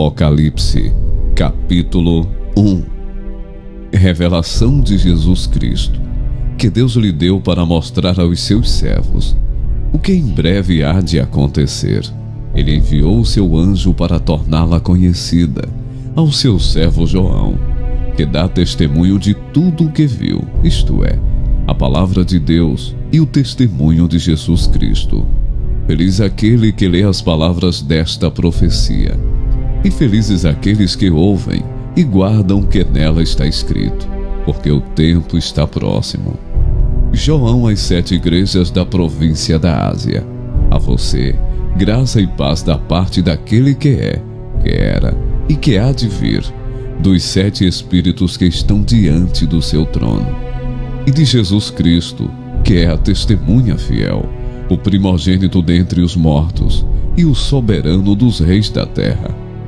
Apocalipse, capítulo 1. Revelação de Jesus Cristo, que Deus lhe deu para mostrar aos seus servos o que em breve há de acontecer. Ele enviou o seu anjo para torná-la conhecida ao seu servo João, que dá testemunho de tudo o que viu, isto é, a palavra de Deus e o testemunho de Jesus Cristo. Feliz aquele que lê as palavras desta profecia, e felizes aqueles que ouvem e guardam o que nela está escrito, porque o tempo está próximo. João às 7 igrejas da província da Ásia. A você, graça e paz da parte daquele que é, que era e que há de vir, dos 7 Espíritos que estão diante do seu trono, e de Jesus Cristo, que é a testemunha fiel, o primogênito dentre os mortos e o soberano dos reis da terra.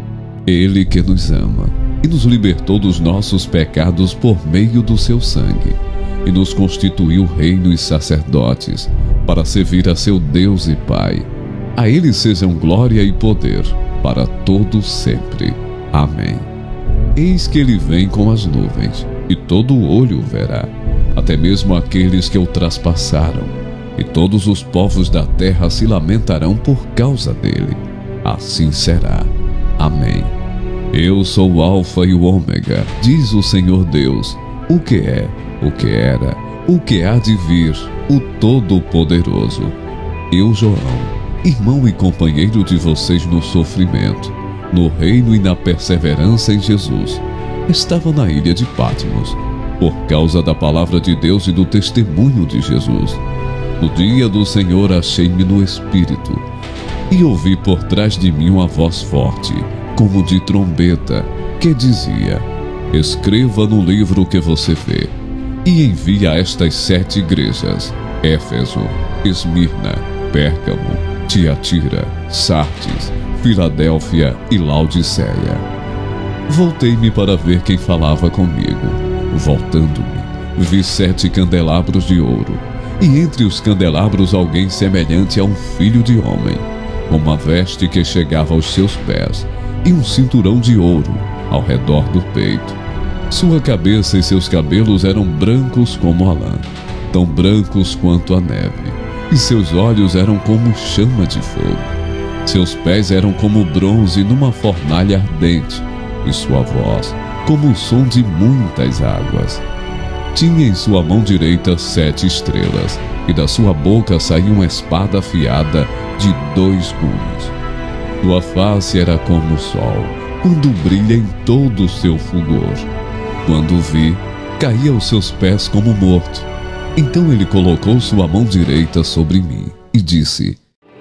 Ele que nos ama e nos libertou dos nossos pecados por meio do seu sangue, e nos constituiu reino e sacerdotes, para servir a seu Deus e Pai. A ele sejam glória e poder, para todo sempre. Amém. Eis que ele vem com as nuvens, e todo olho o verá, até mesmo aqueles que o traspassaram, e todos os povos da terra se lamentarão por causa dele. Assim será. Amém. Eu sou o Alfa e o Ômega, diz o Senhor Deus, o que é, o que era, o que há de vir, o Todo-Poderoso. Eu, João, irmão e companheiro de vocês no sofrimento, no reino e na perseverança em Jesus, estava na ilha de Patmos, por causa da palavra de Deus e do testemunho de Jesus. No dia do Senhor achei-me no Espírito, e ouvi por trás de mim uma voz forte, como de trombeta, que dizia: escreva no livro o que você vê, e envie a estas 7 igrejas: Éfeso, Esmirna, Pérgamo, Tiatira, Sardes, Filadélfia e Laodiceia. Voltei-me para ver quem falava comigo. Voltando-me, vi 7 candelabros de ouro, e entre os candelabros alguém semelhante a um filho de homem, com uma veste que chegava aos seus pés, e um cinturão de ouro ao redor do peito. Sua cabeça e seus cabelos eram brancos como a lã, tão brancos quanto a neve, e seus olhos eram como chama de fogo. Seus pés eram como bronze numa fornalha ardente, e sua voz como o som de muitas águas. Tinha em sua mão direita 7 estrelas, e da sua boca saía uma espada afiada de 2 gumes. Sua face era como o sol, quando brilha em todo o seu fulgor. Quando o vi, caí aos seus pés como morto. Então ele colocou sua mão direita sobre mim e disse: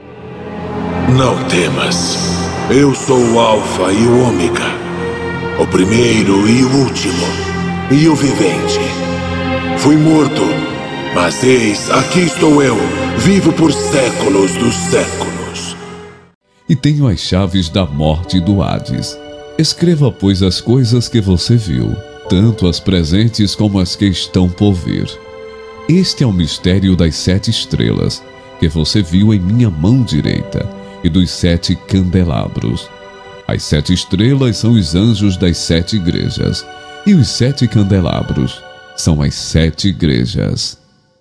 não temas, eu sou o Alfa e o Ômega, o primeiro e o último, e o vivente. Fui morto, mas eis, aqui estou eu, vivo por séculos dos séculos. E tenho as chaves da morte e do Hades. Escreva, pois, as coisas que você viu, tanto as presentes como as que estão por vir. Este é o mistério das 7 estrelas, que você viu em minha mão direita, e dos 7 candelabros. As 7 estrelas são os anjos das 7 igrejas, e os 7 candelabros são as 7 igrejas.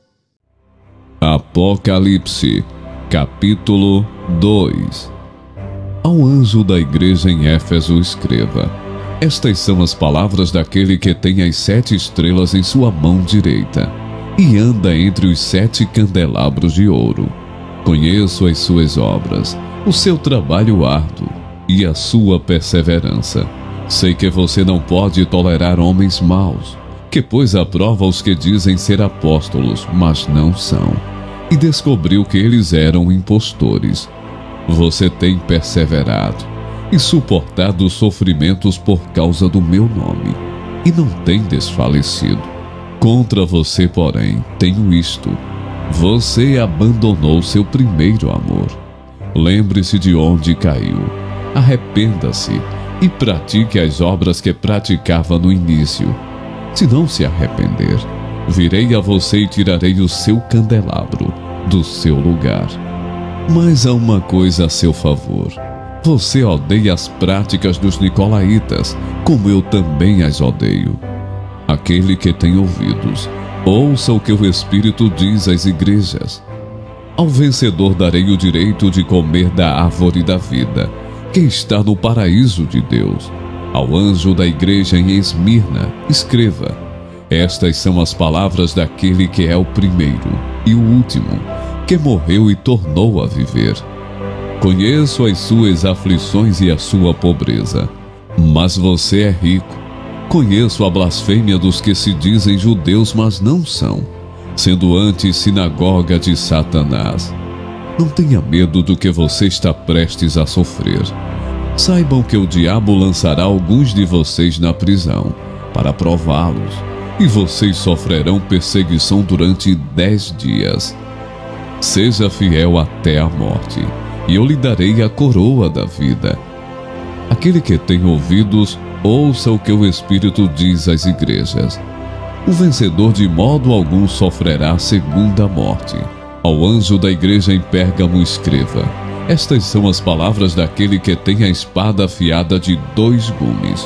Apocalipse, capítulo 2. Ao anjo da igreja em Éfeso escreva: estas são as palavras daquele que tem as 7 estrelas em sua mão direita, e anda entre os 7 candelabros de ouro. Conheço as suas obras, o seu trabalho árduo e a sua perseverança. Sei que você não pode tolerar homens maus, que pôs à prova os que dizem ser apóstolos, mas não são, e descobriu que eles eram impostores. Você tem perseverado e suportado sofrimentos por causa do meu nome, e não tem desfalecido. Contra você, porém, tenho isto: você abandonou seu primeiro amor. Lembre-se de onde caiu, arrependa-se e pratique as obras que praticava no início. Se não se arrepender, virei a você e tirarei o seu candelabro do seu lugar. Mas há uma coisa a seu favor: Você odeia as práticas dos nicolaítas, como eu também as odeio. Aquele que tem ouvidos, ouça o que o Espírito diz às igrejas. Ao vencedor darei o direito de comer da árvore da vida, que está no paraíso de Deus. Ao anjo da igreja em Esmirna, escreva: estas são as palavras daquele que é o primeiro e o último, que morreu e tornou a viver. Conheço as suas aflições e a sua pobreza, mas você é rico. Conheço a blasfêmia dos que se dizem judeus, mas não são, sendo antes sinagoga de Satanás. Não tenha medo do que você está prestes a sofrer. Saibam que o diabo lançará alguns de vocês na prisão, para prová-los, e vocês sofrerão perseguição durante 10 dias. Seja fiel até a morte, e eu lhe darei a coroa da vida. Aquele que tem ouvidos, ouça o que o Espírito diz às igrejas. O vencedor de modo algum sofrerá a segunda morte. Ao anjo da igreja em Pérgamo escreva: estas são as palavras daquele que tem a espada afiada de 2 gumes.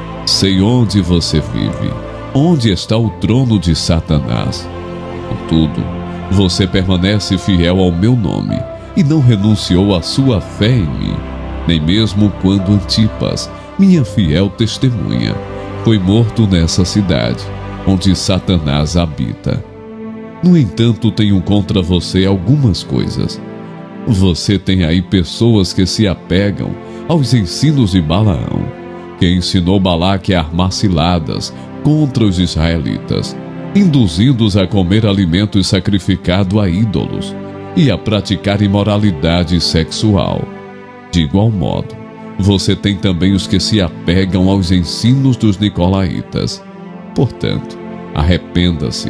Sei onde você vive, onde está o trono de Satanás. Contudo, você permanece fiel ao meu nome e não renunciou à sua fé em mim, nem mesmo quando Antipas, minha fiel testemunha, foi morto nessa cidade, onde Satanás habita. No entanto, tenho contra você algumas coisas. Você tem aí pessoas que se apegam aos ensinos de Balaão, que ensinou Balaque a armar ciladas contra os israelitas, induzindo-os a comer alimentos sacrificados a ídolos e a praticar imoralidade sexual. De igual modo, você tem também os que se apegam aos ensinos dos nicolaítas. Portanto, arrependa-se.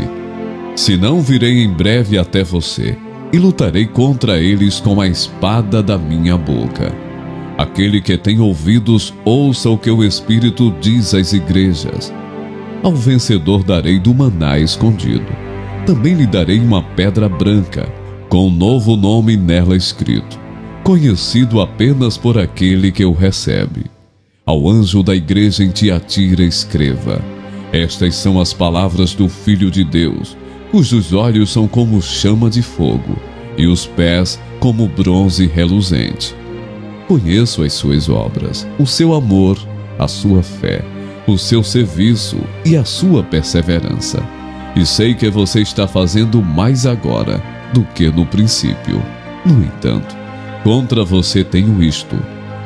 Senão virei em breve até você e lutarei contra eles com a espada da minha boca. Aquele que tem ouvidos, ouça o que o Espírito diz às igrejas. Ao vencedor darei do maná escondido. Também lhe darei uma pedra branca, com um novo nome nela escrito, conhecido apenas por aquele que o recebe. Ao anjo da igreja em Tiatira escreva: estas são as palavras do Filho de Deus, cujos olhos são como chama de fogo, e os pés como bronze reluzente. Conheço as suas obras, o seu amor, a sua fé, o seu serviço e a sua perseverança. E sei que você está fazendo mais agora do que no princípio. No entanto, contra você tenho isto: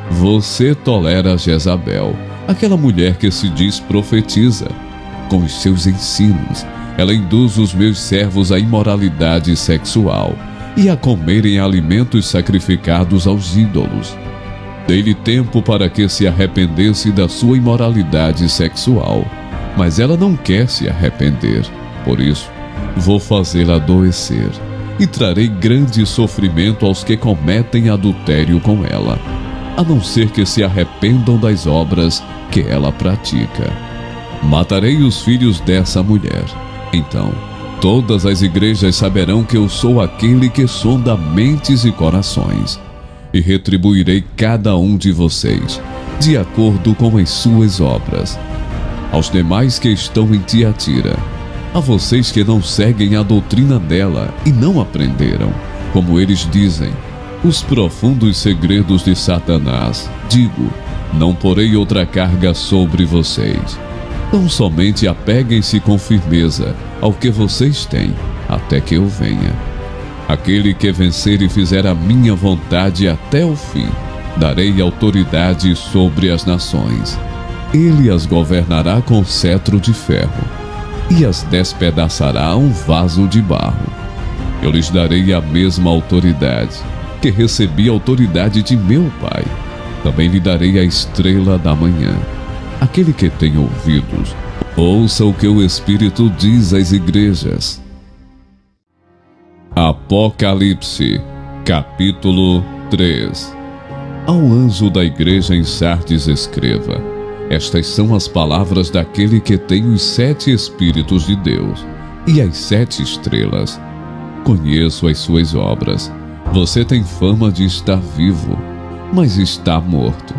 você tolera Jezabel, aquela mulher que se diz profetiza. Com os seus ensinos, ela induz os meus servos à imoralidade sexual e a comerem alimentos sacrificados aos ídolos. Dei-lhe tempo para que se arrependesse da sua imoralidade sexual, mas ela não quer se arrepender. Por isso, vou fazê-la adoecer e trarei grande sofrimento aos que cometem adultério com ela, a não ser que se arrependam das obras que ela pratica. Matarei os filhos dessa mulher. Então, todas as igrejas saberão que eu sou aquele que sonda mentes e corações, e retribuirei cada um de vocês, de acordo com as suas obras. Aos demais que estão em Tiatira, a vocês que não seguem a doutrina dela e não aprenderam, como eles dizem, os profundos segredos de Satanás, digo: não porei outra carga sobre vocês. Tão somente apeguem-se com firmeza ao que vocês têm, até que eu venha. Aquele que vencer e fizer a minha vontade até o fim, darei autoridade sobre as nações. Ele as governará com cetro de ferro, e as despedaçará a um vaso de barro. Eu lhes darei a mesma autoridade, que recebi a autoridade de meu Pai. Também lhe darei a estrela da manhã. Aquele que tem ouvidos, ouça o que o Espírito diz às igrejas. Apocalipse, capítulo 3. Ao anjo da igreja em Sardes escreva: estas são as palavras daquele que tem os 7 Espíritos de Deus e as 7 estrelas. Conheço as suas obras. Você tem fama de estar vivo, mas está morto.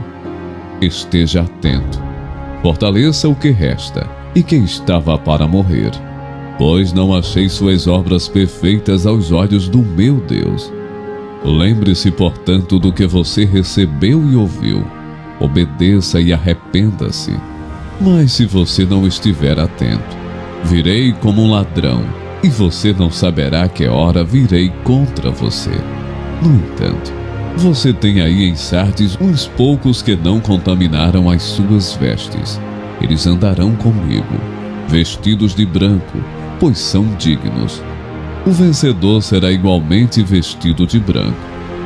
Esteja atento, fortaleça o que resta e que estava para morrer, pois não achei suas obras perfeitas aos olhos do meu Deus. Lembre-se, portanto, do que você recebeu e ouviu. Obedeça e arrependa-se. Mas se você não estiver atento, virei como um ladrão, e você não saberá que hora virei contra você. No entanto, você tem aí em Sardes uns poucos que não contaminaram as suas vestes. Eles andarão comigo, vestidos de branco, pois são dignos. O vencedor será igualmente vestido de branco.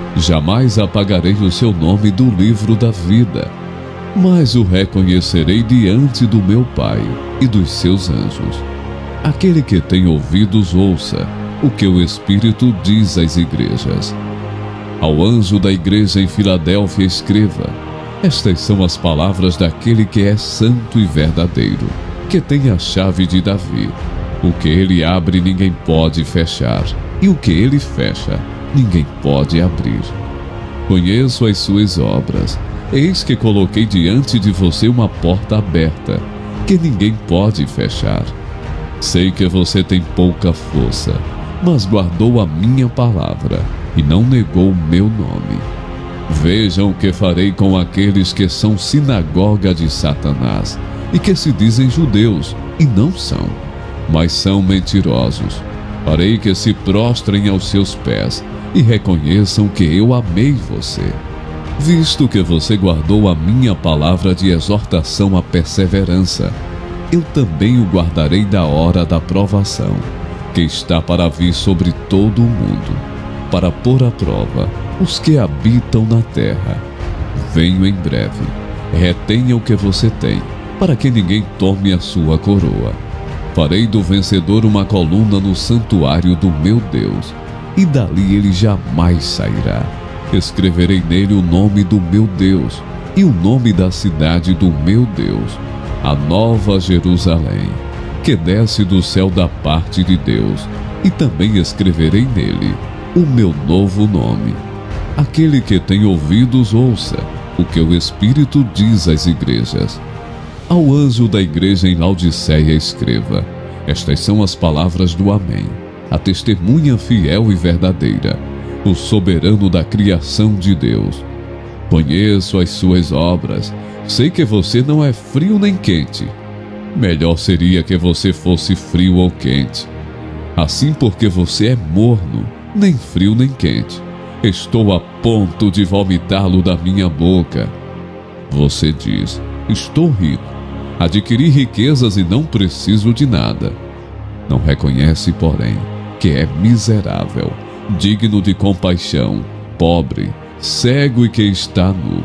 Jamais apagarei o seu nome do livro da vida, mas o reconhecerei diante do meu Pai e dos seus anjos. Aquele que tem ouvidos, ouça o que o Espírito diz às igrejas. Ao anjo da igreja em Filadélfia escreva: estas são as palavras daquele que é santo e verdadeiro, que tem a chave de Davi. O que ele abre ninguém pode fechar, e o que ele fecha ninguém pode abrir. Conheço as suas obras. Eis que coloquei diante de você uma porta aberta, que ninguém pode fechar. Sei que você tem pouca força, mas guardou a minha palavra e não negou o meu nome. Vejam o que farei com aqueles que são sinagoga de Satanás e que se dizem judeus e não são, mas são mentirosos. Farei que se prostrem aos seus pés e reconheçam que eu amei você. Visto que você guardou a minha palavra de exortação à perseverança, eu também o guardarei da hora da provação, que está para vir sobre todo o mundo, para pôr à prova os que habitam na terra. Venho em breve. Retenha o que você tem, para que ninguém tome a sua coroa. Farei do vencedor uma coluna no santuário do meu Deus, e dali ele jamais sairá. Escreverei nele o nome do meu Deus e o nome da cidade do meu Deus, a Nova Jerusalém, que desce do céu da parte de Deus, e também escreverei nele o meu novo nome. Aquele que tem ouvidos, ouça o que o Espírito diz às igrejas. Ao anjo da igreja em Laodiceia escreva: estas são as palavras do Amém, a testemunha fiel e verdadeira, o soberano da criação de Deus. Conheço as suas obras, sei que você não é frio nem quente. Melhor seria que você fosse frio ou quente. Assim, porque você é morno, nem frio nem quente, estou a ponto de vomitá-lo da minha boca. Você diz: estou rico, adquiri riquezas e não preciso de nada. Não reconhece, porém, que é miserável, digno de compaixão, pobre, cego e que está nu.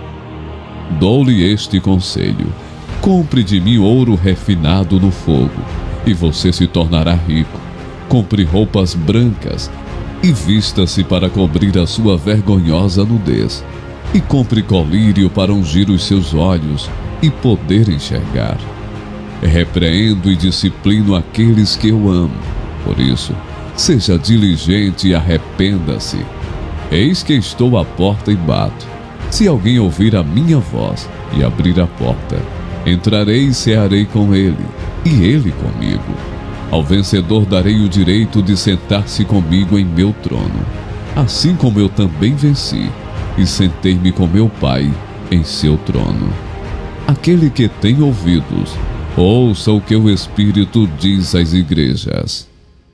Dou-lhe este conselho: compre de mim ouro refinado no fogo, e você se tornará rico. Compre roupas brancas e vista-se para cobrir a sua vergonhosa nudez, e compre colírio para ungir os seus olhos e poder enxergar. Repreendo e disciplino aqueles que eu amo. Por isso, seja diligente e arrependa-se. Eis que estou à porta e bato. Se alguém ouvir a minha voz e abrir a porta, entrarei e cearei com ele, e ele comigo. Ao vencedor darei o direito de sentar-se comigo em meu trono, assim como eu também venci, e sentei-me com meu Pai em seu trono. Aquele que tem ouvidos, ouça o que o Espírito diz às igrejas.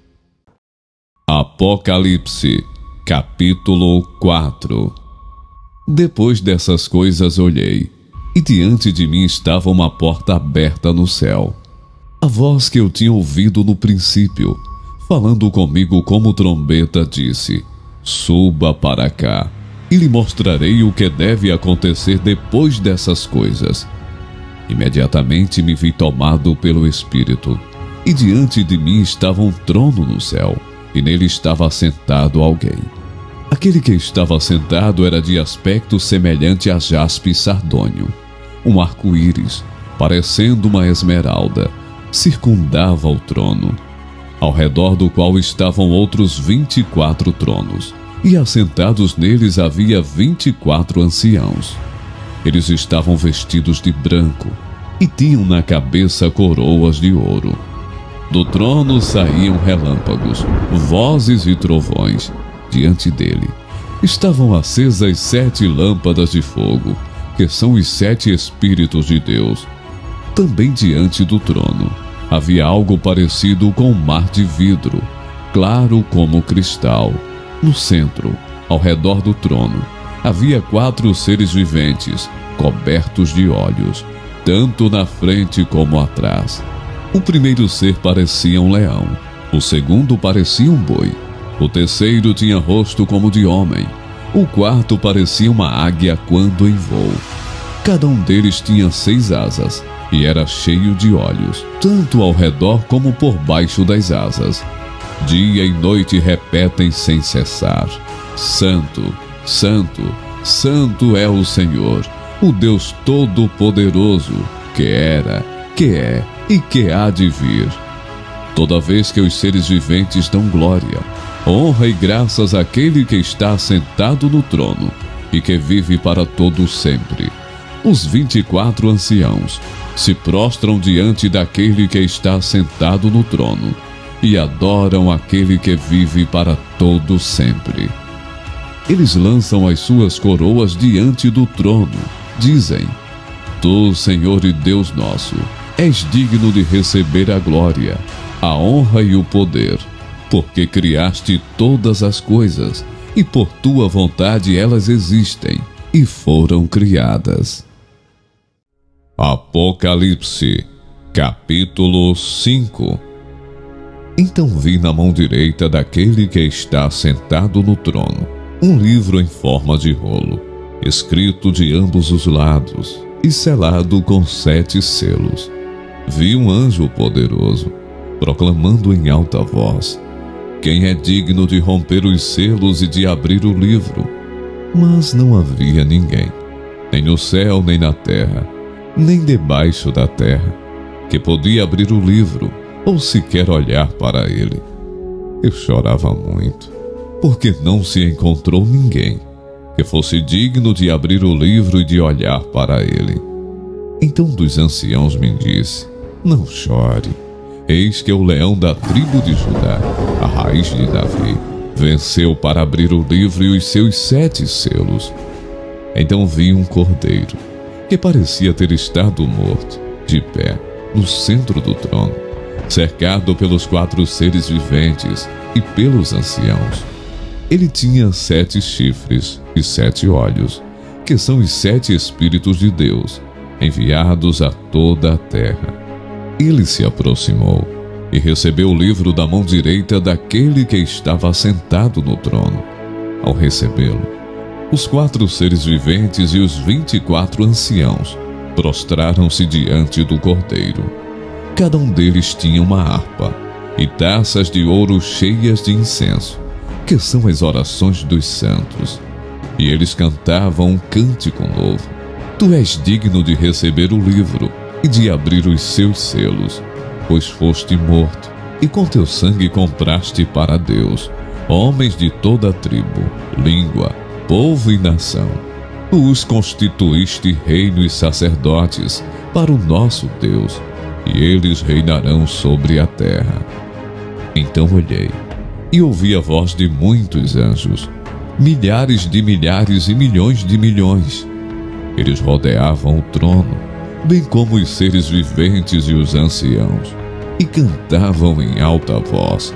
Apocalipse, capítulo 4. Depois dessas coisas olhei, e diante de mim estava uma porta aberta no céu. A voz que eu tinha ouvido no princípio, falando comigo como trombeta, disse: suba para cá, e lhe mostrarei o que deve acontecer depois dessas coisas. Imediatamente me vi tomado pelo Espírito, e diante de mim estava um trono no céu, e nele estava assentado alguém. Aquele que estava sentado era de aspecto semelhante a jaspe sardônio. Um arco-íris, parecendo uma esmeralda, circundava o trono, ao redor do qual estavam outros 24 tronos, e assentados neles havia 24 anciãos. Eles estavam vestidos de branco e tinham na cabeça coroas de ouro. Do trono saíam relâmpagos, vozes e trovões. Diante dele estavam acesas 7 lâmpadas de fogo, que são os 7 Espíritos de Deus. Também diante do trono havia algo parecido com um mar de vidro, claro como cristal. No centro, ao redor do trono, havia 4 seres viventes, cobertos de olhos, tanto na frente como atrás. O primeiro ser parecia um leão, o segundo parecia um boi, o terceiro tinha rosto como de homem, o quarto parecia uma águia quando em voo. Cada um deles tinha 6 asas e era cheio de olhos, tanto ao redor como por baixo das asas. Dia e noite repetem sem cessar: Santo, Santo, Santo é o Senhor, o Deus Todo-Poderoso, que era, que é e que há de vir. Toda vez que os seres viventes dão glória, honra e graças àquele que está sentado no trono e que vive para todo sempre, os 24 anciãos se prostram diante daquele que está sentado no trono e adoram aquele que vive para todo sempre. Eles lançam as suas coroas diante do trono. Dizem: Tu, Senhor e Deus nosso, és digno de receber a glória, a honra e o poder, porque criaste todas as coisas, e por tua vontade elas existem e foram criadas. Apocalipse, capítulo 5. Então vi na mão direita daquele que está sentado no trono um livro em forma de rolo, escrito de ambos os lados e selado com 7 selos. Vi um anjo poderoso, proclamando em alta voz: Quem é digno de romper os selos e de abrir o livro? Mas não havia ninguém, nem no céu, nem na terra, nem debaixo da terra, que podia abrir o livro ou sequer olhar para ele. Eu chorava muito, porque não se encontrou ninguém que fosse digno de abrir o livro e de olhar para ele. Então um dos anciãos me disse: Não chore, eis que o leão da tribo de Judá, a raiz de Davi, venceu para abrir o livro e os seus 7 selos. Então vi um cordeiro, que parecia ter estado morto, de pé, no centro do trono, cercado pelos 4 seres viventes e pelos anciãos. Ele tinha 7 chifres e 7 olhos, que são os 7 Espíritos de Deus, enviados a toda a terra. Ele se aproximou e recebeu o livro da mão direita daquele que estava sentado no trono. Ao recebê-lo, os 4 seres viventes e os 24 anciãos prostraram-se diante do cordeiro. Cada um deles tinha uma harpa e taças de ouro cheias de incenso, que são as orações dos santos. E eles cantavam um cântico novo: Tu és digno de receber o livro e de abrir os seus selos, pois foste morto, e com teu sangue compraste para Deus homens de toda a tribo, língua, povo e nação. Os constituíste reino e sacerdotes para o nosso Deus, e eles reinarão sobre a terra. Então olhei e ouvi a voz de muitos anjos, milhares de milhares e milhões de milhões. Eles rodeavam o trono, bem como os seres viventes e os anciãos, e cantavam em alta voz: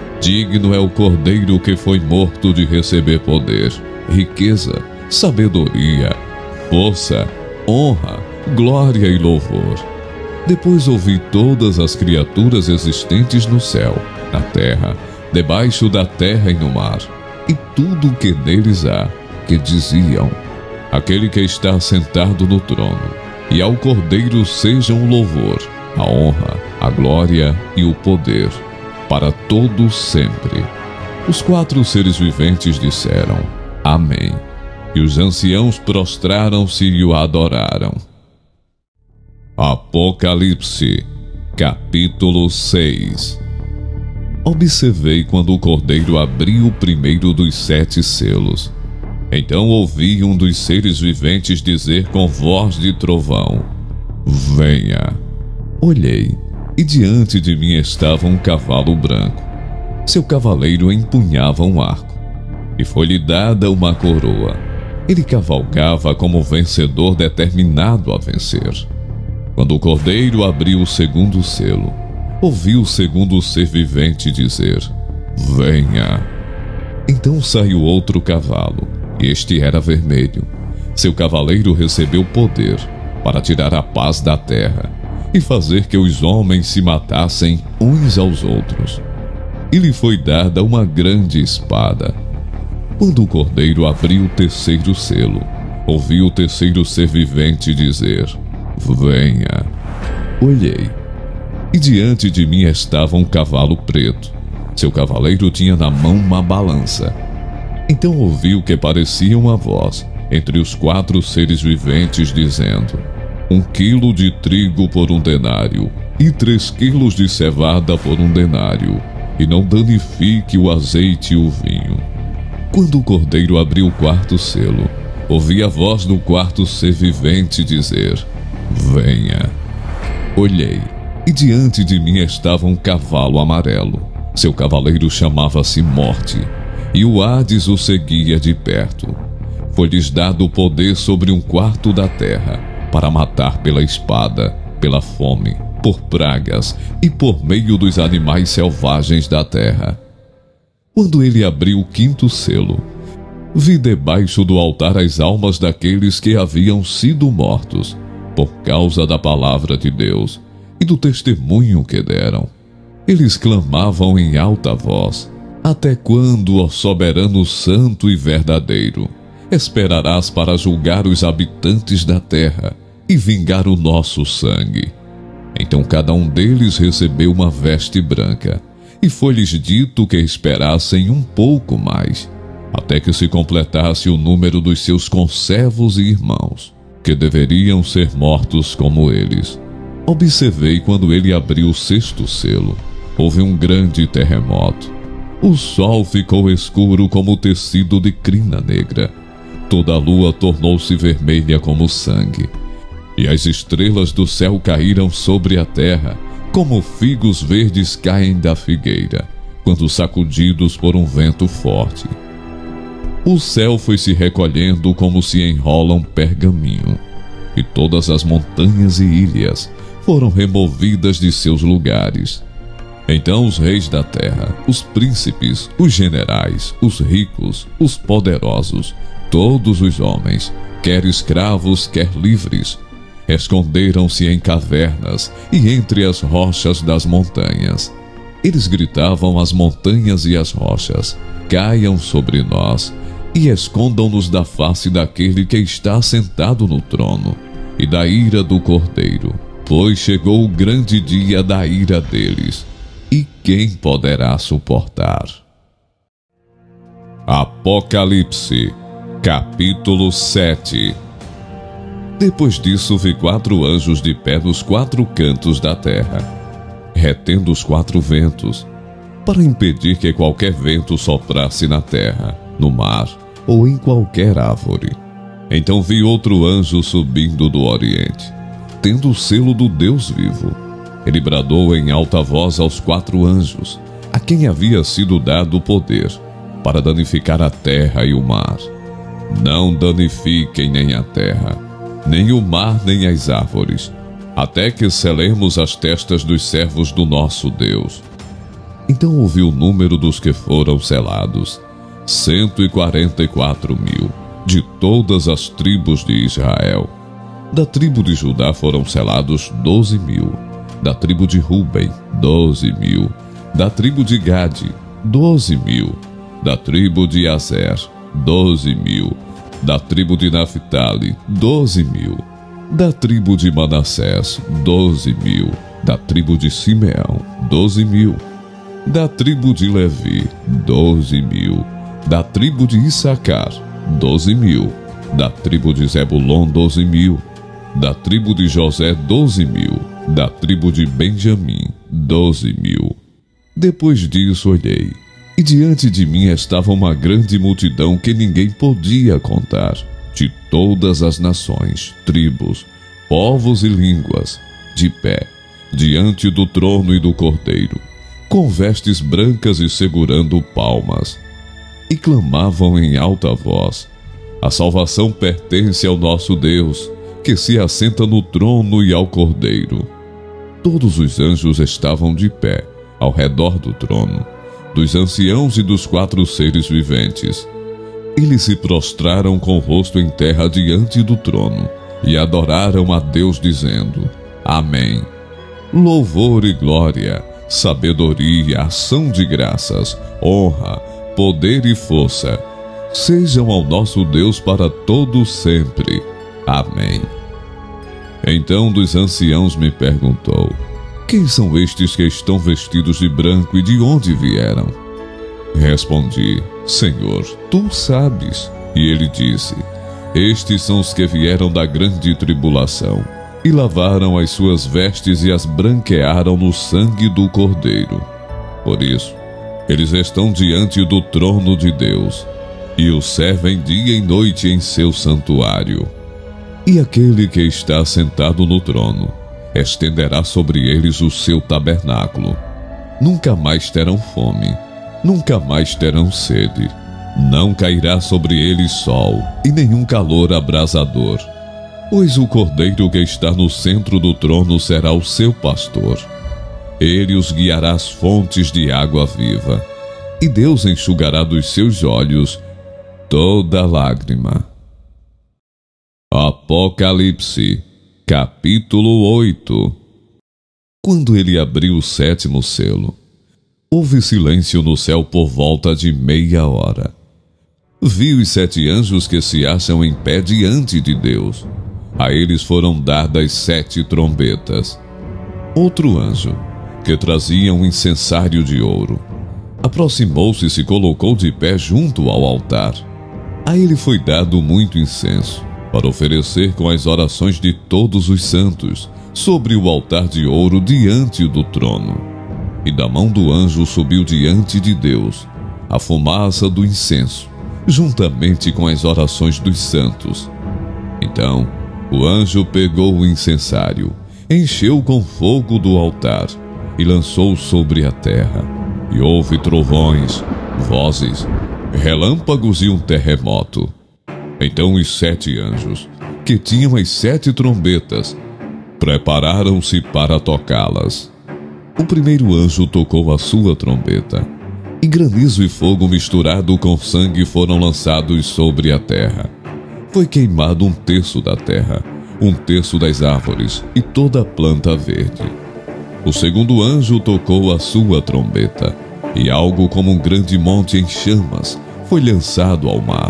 Digno é o cordeiro que foi morto de receber poder, riqueza, sabedoria, força, honra, glória e louvor. Depois ouvi todas as criaturas existentes no céu, na terra, debaixo da terra e no mar, e tudo o que neles há, que diziam: Aquele que está sentado no trono, e ao Cordeiro sejam o louvor, a honra, a glória e o poder, para todo sempre. Os 4 seres viventes disseram: Amém. E os anciãos prostraram-se e o adoraram. Apocalipse, capítulo 6. Observei quando o cordeiro abriu o primeiro dos 7 selos. Então ouvi um dos seres viventes dizer com voz de trovão: venha. Olhei, e diante de mim estava um cavalo branco. Seu cavaleiro empunhava um arco, e foi-lhe dada uma coroa. Ele cavalgava como vencedor determinado a vencer. Quando o cordeiro abriu o segundo selo, ouvi o segundo ser vivente dizer: venha. Então saiu outro cavalo, e este era vermelho. Seu cavaleiro recebeu poder para tirar a paz da terra e fazer que os homens se matassem uns aos outros. E lhe foi dada uma grande espada. Quando o cordeiro abriu o terceiro selo, ouvi o terceiro ser vivente dizer: venha. Olhei, e diante de mim estava um cavalo preto. Seu cavaleiro tinha na mão uma balança. Então ouvi o que parecia uma voz entre os 4 seres viventes dizendo: 1 quilo de trigo por 1 denário, e 3 quilos de cevada por 1 denário, e não danifique o azeite e o vinho. Quando o cordeiro abriu o 4º selo, ouvi a voz do 4º ser vivente dizer: venha. Olhei, e diante de mim estava um cavalo amarelo. Seu cavaleiro chamava-se Morte, e o Hades o seguia de perto. Foi-lhes dado o poder sobre 1/4 da terra, para matar pela espada, pela fome, por pragas e por meio dos animais selvagens da terra. Quando ele abriu o 5º selo, vi debaixo do altar as almas daqueles que haviam sido mortos, por causa da palavra de Deus e do testemunho que deram. Eles clamavam em alta voz: até quando, ó soberano santo e verdadeiro, esperarás para julgar os habitantes da terra e vingar o nosso sangue? Então cada um deles recebeu uma veste branca, e foi-lhes dito que esperassem um pouco mais, até que se completasse o número dos seus conservos e irmãos, que deveriam ser mortos como eles. Observei quando ele abriu o 6º selo. Houve um grande terremoto. O sol ficou escuro como tecido de crina negra. Toda a lua tornou-se vermelha como sangue, e as estrelas do céu caíram sobre a terra, como figos verdes caem da figueira, quando sacudidos por um vento forte. O céu foi se recolhendo como se enrola um pergaminho, e todas as montanhas e ilhas foram removidas de seus lugares. Então os reis da terra, os príncipes, os generais, os ricos, os poderosos, todos os homens, quer escravos, quer livres, esconderam-se em cavernas e entre as rochas das montanhas. Eles gritavam às montanhas e às rochas: caiam sobre nós e escondam-nos da face daquele que está sentado no trono e da ira do Cordeiro, pois chegou o grande dia da ira deles, e quem poderá suportar? Apocalipse, capítulo 7. Depois disso vi 4 anjos de pé nos 4 cantos da terra, retendo os 4 ventos, para impedir que qualquer vento soprasse na terra, no mar ou em qualquer árvore. Então vi outro anjo subindo do oriente, tendo o selo do Deus vivo. Ele bradou em alta voz aos 4 anjos, a quem havia sido dado o poder para danificar a terra e o mar. Não danifiquem nem a terra, nem o mar, nem as árvores, até que selemos as testas dos servos do nosso Deus. Então ouvi o número dos que foram selados: 144.000, de todas as tribos de Israel. Da tribo de Judá foram selados 12.000, da tribo de Ruben 12.000, da tribo de Gade 12.000, da tribo de Aser 12.000, da tribo de Naphtali 12.000, da tribo de Manassés 12.000, da tribo de Simeão 12.000, da tribo de Levi 12.000, da tribo de Issacar 12.000, da tribo de Zebulon 12.000, da tribo de José 12.000, da tribo de Benjamim 12.000, Depois disso olhei, e diante de mim estava uma grande multidão que ninguém podia contar, de todas as nações, tribos, povos e línguas, de pé, diante do trono e do Cordeiro, com vestes brancas e segurando palmas. E clamavam em alta voz: a salvação pertence ao nosso Deus, que se assenta no trono e ao Cordeiro. Todos os anjos estavam de pé, ao redor do trono, dos anciãos e dos 4 seres viventes. Eles se prostraram com o rosto em terra diante do trono, e adoraram a Deus dizendo: Amém. Louvor e glória, sabedoria, ação de graças, honra, poder e força, sejam ao nosso Deus para todo sempre. Amém. Então dos anciãos me perguntou: quem são estes que estão vestidos de branco e de onde vieram? Respondi: Senhor, tu sabes. E ele disse: estes são os que vieram da grande tribulação, e lavaram as suas vestes e as branquearam no sangue do Cordeiro. Por isso, eles estão diante do trono de Deus, e o servem dia e noite em seu santuário. E aquele que está sentado no trono estenderá sobre eles o seu tabernáculo. Nunca mais terão fome, nunca mais terão sede. Não cairá sobre eles sol e nenhum calor abrasador, pois o Cordeiro que está no centro do trono será o seu pastor. Ele os guiará às fontes de água viva, e Deus enxugará dos seus olhos toda lágrima. Apocalipse, capítulo 8. Quando ele abriu o 7º selo, houve silêncio no céu por volta de meia hora. Vi os 7 anjos que se acham em pé diante de Deus. A eles foram dadas 7 trombetas. Outro anjo, que trazia um incensário de ouro, aproximou-se e se colocou de pé junto ao altar. A ele foi dado muito incenso, para oferecer com as orações de todos os santos, sobre o altar de ouro diante do trono. E da mão do anjo subiu diante de Deus a fumaça do incenso, juntamente com as orações dos santos. Então o anjo pegou o incensário, encheu com fogo do altar e lançou sobre a terra. E houve trovões, vozes, relâmpagos e um terremoto. Então os 7 anjos, que tinham as 7 trombetas, prepararam-se para tocá-las. O primeiro anjo tocou a sua trombeta, e granizo e fogo misturado com sangue foram lançados sobre a terra. Foi queimado 1/3 da terra, 1/3 das árvores e toda a planta verde. O segundo anjo tocou a sua trombeta, e algo como um grande monte em chamas foi lançado ao mar.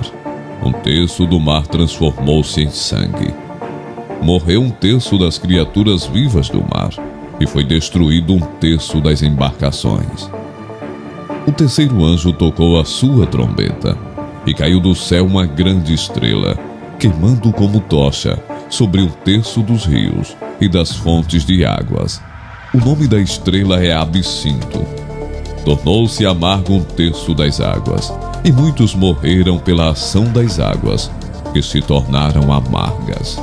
1/3 do mar transformou-se em sangue. Morreu 1/3 das criaturas vivas do mar, e foi destruído 1/3 das embarcações. O terceiro anjo tocou a sua trombeta, e caiu do céu uma grande estrela, queimando como tocha sobre 1/3 dos rios e das fontes de águas. O nome da estrela é Absinto. Tornou-se amargo 1/3 das águas, e muitos morreram pela ação das águas, que se tornaram amargas.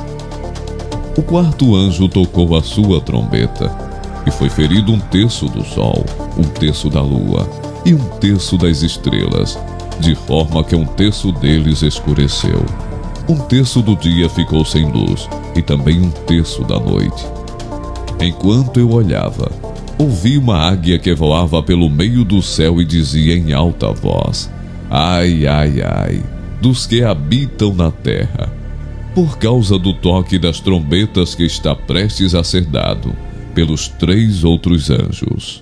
O quarto anjo tocou a sua trombeta, e foi ferido 1/3 do sol, 1/3 da lua, e 1/3 das estrelas, de forma que 1/3 deles escureceu. 1/3 do dia ficou sem luz, e também 1/3 da noite. Enquanto eu olhava, ouvi uma águia que voava pelo meio do céu e dizia em alta voz: ai, ai, ai, dos que habitam na terra, por causa do toque das trombetas que está prestes a ser dado pelos 3 outros anjos.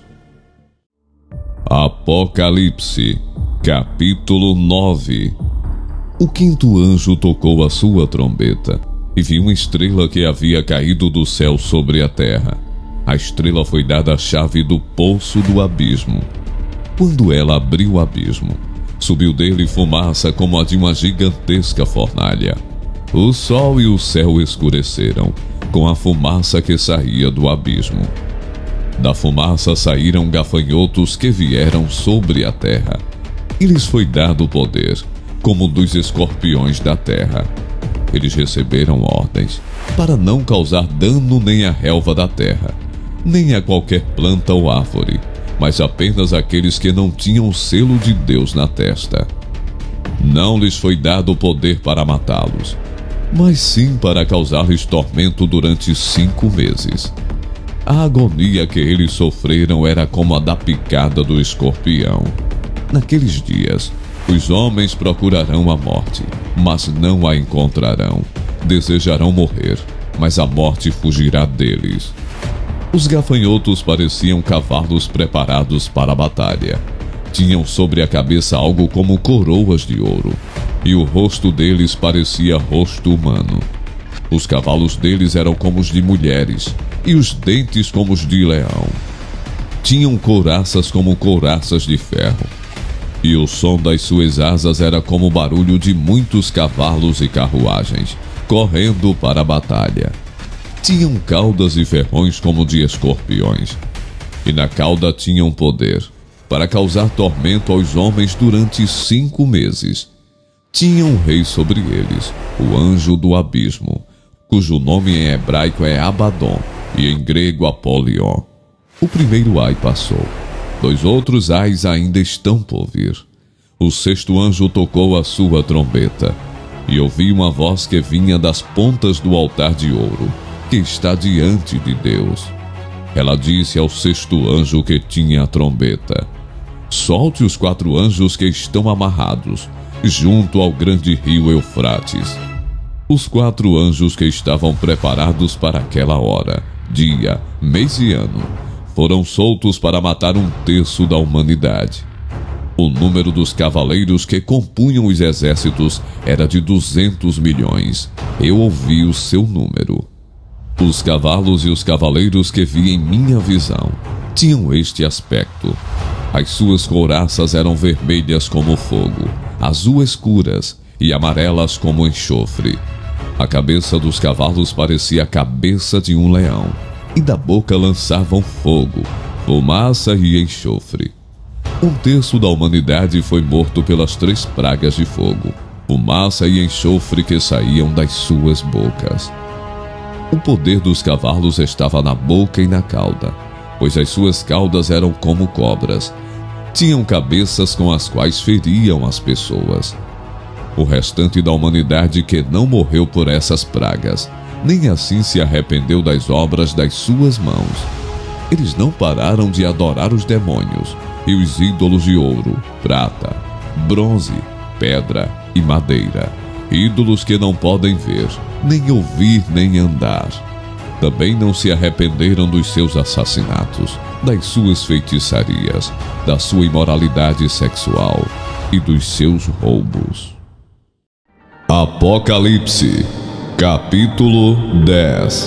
Apocalipse, capítulo 9. O quinto anjo tocou a sua trombeta, e vi uma estrela que havia caído do céu sobre a terra. A estrela foi dada a chave do poço do abismo. Quando ela abriu o abismo, subiu dele fumaça como a de uma gigantesca fornalha. O sol e o céu escureceram com a fumaça que saía do abismo. Da fumaça saíram gafanhotos que vieram sobre a terra. E lhes foi dado poder, como dos escorpiões da terra. Eles receberam ordens para não causar dano nem à relva da terra, nem a qualquer planta ou árvore, mas apenas aqueles que não tinham o selo de Deus na testa. Não lhes foi dado poder para matá-los, mas sim para causar-lhes tormento durante 5 meses. A agonia que eles sofreram era como a da picada do escorpião. Naqueles dias, os homens procurarão a morte, mas não a encontrarão. Desejarão morrer, mas a morte fugirá deles. Os gafanhotos pareciam cavalos preparados para a batalha. Tinham sobre a cabeça algo como coroas de ouro, e o rosto deles parecia rosto humano. Os cavalos deles eram como os de mulheres, e os dentes como os de leão. Tinham couraças como couraças de ferro, e o som das suas asas era como o barulho de muitos cavalos e carruagens, correndo para a batalha. Tinham caudas e ferrões como de escorpiões, e na cauda tinham poder para causar tormento aos homens durante 5 meses. Tinha um rei sobre eles, o anjo do abismo, cujo nome em hebraico é Abaddon e em grego Apolion. O primeiro ai passou, 2 outros ais ainda estão por vir. O 6º anjo tocou a sua trombeta, e ouvi uma voz que vinha das pontas do altar de ouro, que está diante de Deus. Ela disse ao 6º anjo que tinha a trombeta: solte os 4 anjos que estão amarrados, junto ao grande rio Eufrates. Os 4 anjos que estavam preparados para aquela hora, dia, mês e ano, foram soltos para matar 1/3 da humanidade. O número dos cavaleiros que compunham os exércitos era de 200 milhões. Eu ouvi o seu número. Os cavalos e os cavaleiros que vi em minha visão tinham este aspecto. As suas couraças eram vermelhas como fogo, azul escuras e amarelas como enxofre. A cabeça dos cavalos parecia a cabeça de um leão, e da boca lançavam fogo, fumaça e enxofre. 1/3 da humanidade foi morto pelas 3 pragas de fogo, fumaça e enxofre que saíam das suas bocas. O poder dos cavalos estava na boca e na cauda, pois as suas caudas eram como cobras. Tinham cabeças com as quais feriam as pessoas. O restante da humanidade que não morreu por essas pragas, nem assim se arrependeu das obras das suas mãos. Eles não pararam de adorar os demônios e os ídolos de ouro, prata, bronze, pedra e madeira, ídolos que não podem ver, nem ouvir, nem andar. Também não se arrependeram dos seus assassinatos, das suas feitiçarias, da sua imoralidade sexual e dos seus roubos. Apocalipse, capítulo 10.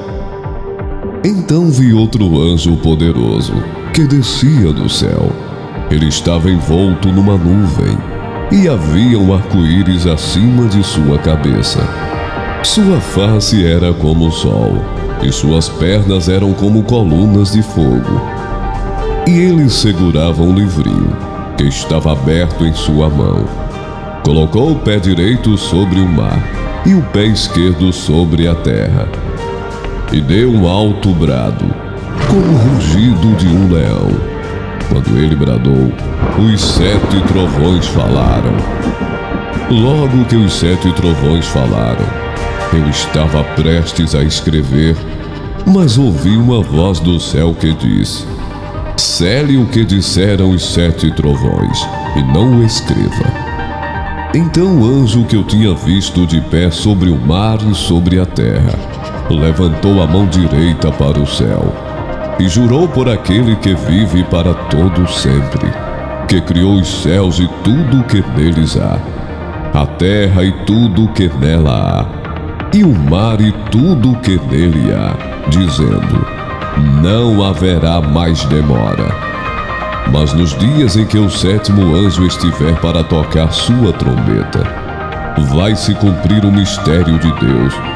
Então vi outro anjo poderoso que descia do céu. Ele estava envolto numa nuvem, e havia um arco-íris acima de sua cabeça. Sua face era como o sol, e suas pernas eram como colunas de fogo. E ele segurava um livrinho, que estava aberto em sua mão. Colocou o pé direito sobre o mar, e o pé esquerdo sobre a terra. E deu um alto brado, como o rugido de um leão. Quando ele bradou, os 7 trovões falaram. Logo que os 7 trovões falaram, eu estava prestes a escrever, mas ouvi uma voz do céu que disse: sele o que disseram os 7 trovões, e não o escreva. Então o anjo que eu tinha visto de pé sobre o mar e sobre a terra levantou a mão direita para o céu e jurou por aquele que vive para todo sempre, que criou os céus e tudo o que neles há, a terra e tudo o que nela há, e o mar e tudo o que nele há, dizendo: não haverá mais demora. Mas nos dias em que o 7º anjo estiver para tocar sua trombeta, vai se cumprir o mistério de Deus,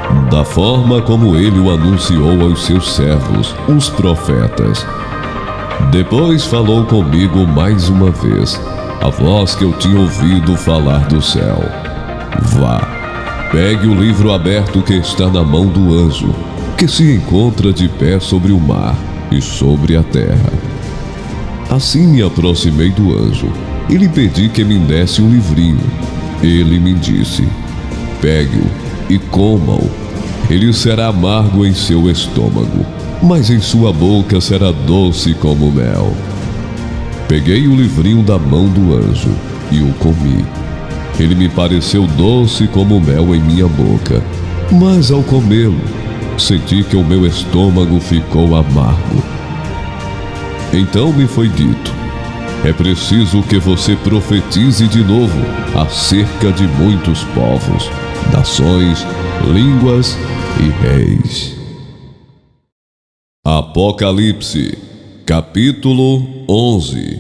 da forma como ele o anunciou aos seus servos, os profetas. Depois falou comigo mais uma vez, a voz que eu tinha ouvido falar do céu: vá, pegue o livro aberto que está na mão do anjo, que se encontra de pé sobre o mar e sobre a terra. Assim me aproximei do anjo e lhe pedi que me desse um livrinho. Ele me disse: pegue-o e coma-o. Ele será amargo em seu estômago, mas em sua boca será doce como mel. Peguei o livrinho da mão do anjo e o comi. Ele me pareceu doce como mel em minha boca, mas ao comê-lo, senti que o meu estômago ficou amargo. Então me foi dito: é preciso que você profetize de novo acerca de muitos povos, nações, línguas e reis. Apocalipse, capítulo 11.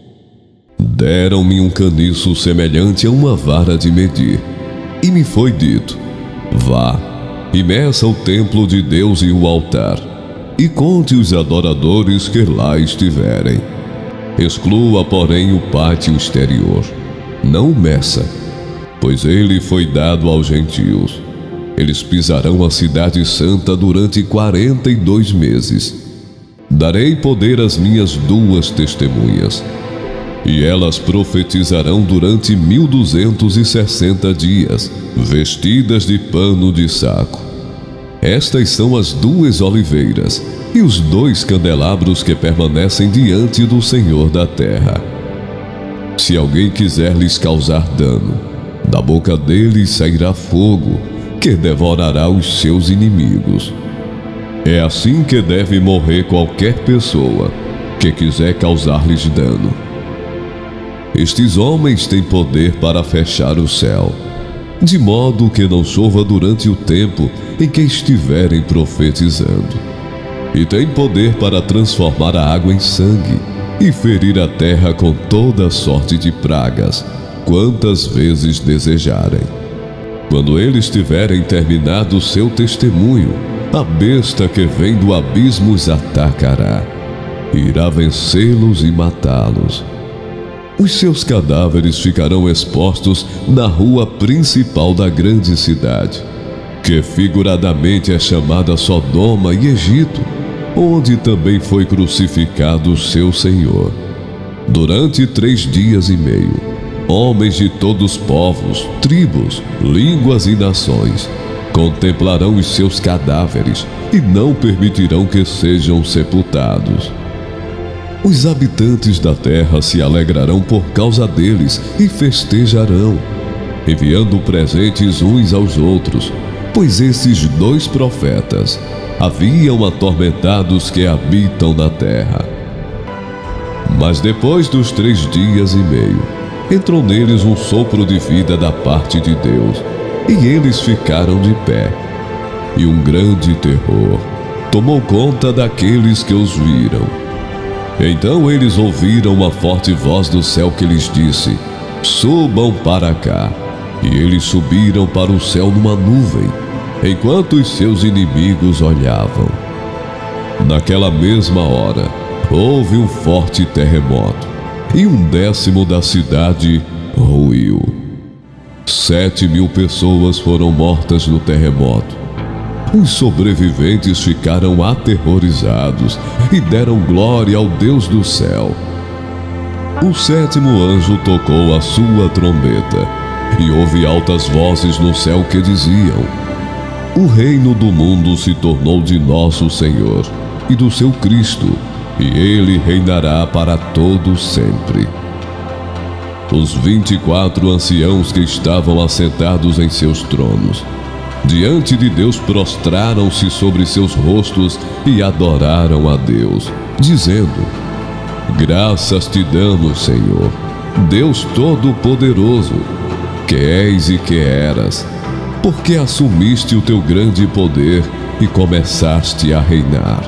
Deram-me um caniço semelhante a uma vara de medir, e me foi dito: vá, e meça o templo de Deus e o altar, e conte os adoradores que lá estiverem. Exclua, porém, o pátio exterior. Não o meça, pois ele foi dado aos gentios. Eles pisarão a cidade santa durante 42 meses. Darei poder às minhas 2 testemunhas, e elas profetizarão durante 1260 dias, vestidas de pano de saco. Estas são as 2 oliveiras e os 2 candelabros que permanecem diante do Senhor da terra. Se alguém quiser lhes causar dano, da boca deles sairá fogo, que devorará os seus inimigos. É assim que deve morrer qualquer pessoa que quiser causar-lhes dano. Estes homens têm poder para fechar o céu, de modo que não chova durante o tempo em que estiverem profetizando. E têm poder para transformar a água em sangue e ferir a terra com toda sorte de pragas, quantas vezes desejarem. Quando eles tiverem terminado seu testemunho, a besta que vem do abismo os atacará, irá vencê-los e matá-los. Os seus cadáveres ficarão expostos na rua principal da grande cidade, que figuradamente é chamada Sodoma e Egito, onde também foi crucificado seu Senhor. Durante 3 dias e meio, homens de todos os povos, tribos, línguas e nações contemplarão os seus cadáveres e não permitirão que sejam sepultados. Os habitantes da terra se alegrarão por causa deles e festejarão, enviando presentes uns aos outros, pois esses 2 profetas haviam atormentado os que habitam na terra. Mas depois dos 3 dias e meio, entrou neles um sopro de vida da parte de Deus, e eles ficaram de pé. E um grande terror tomou conta daqueles que os viram. Então eles ouviram uma forte voz do céu que lhes disse: subam para cá. E eles subiram para o céu numa nuvem, enquanto os seus inimigos olhavam. Naquela mesma hora, houve um forte terremoto, e 1/10 da cidade ruiu. 7.000 pessoas foram mortas no terremoto. Os sobreviventes ficaram aterrorizados e deram glória ao Deus do céu. O 7º anjo tocou a sua trombeta, e houve altas vozes no céu que diziam: o reino do mundo se tornou de nosso Senhor e do seu Cristo, e ele reinará para todo sempre. Os 24 anciãos que estavam assentados em seus tronos, diante de Deus, prostraram-se sobre seus rostos e adoraram a Deus, dizendo: graças te damos, Senhor, Deus Todo-Poderoso, que és e que eras, porque assumiste o teu grande poder e começaste a reinar.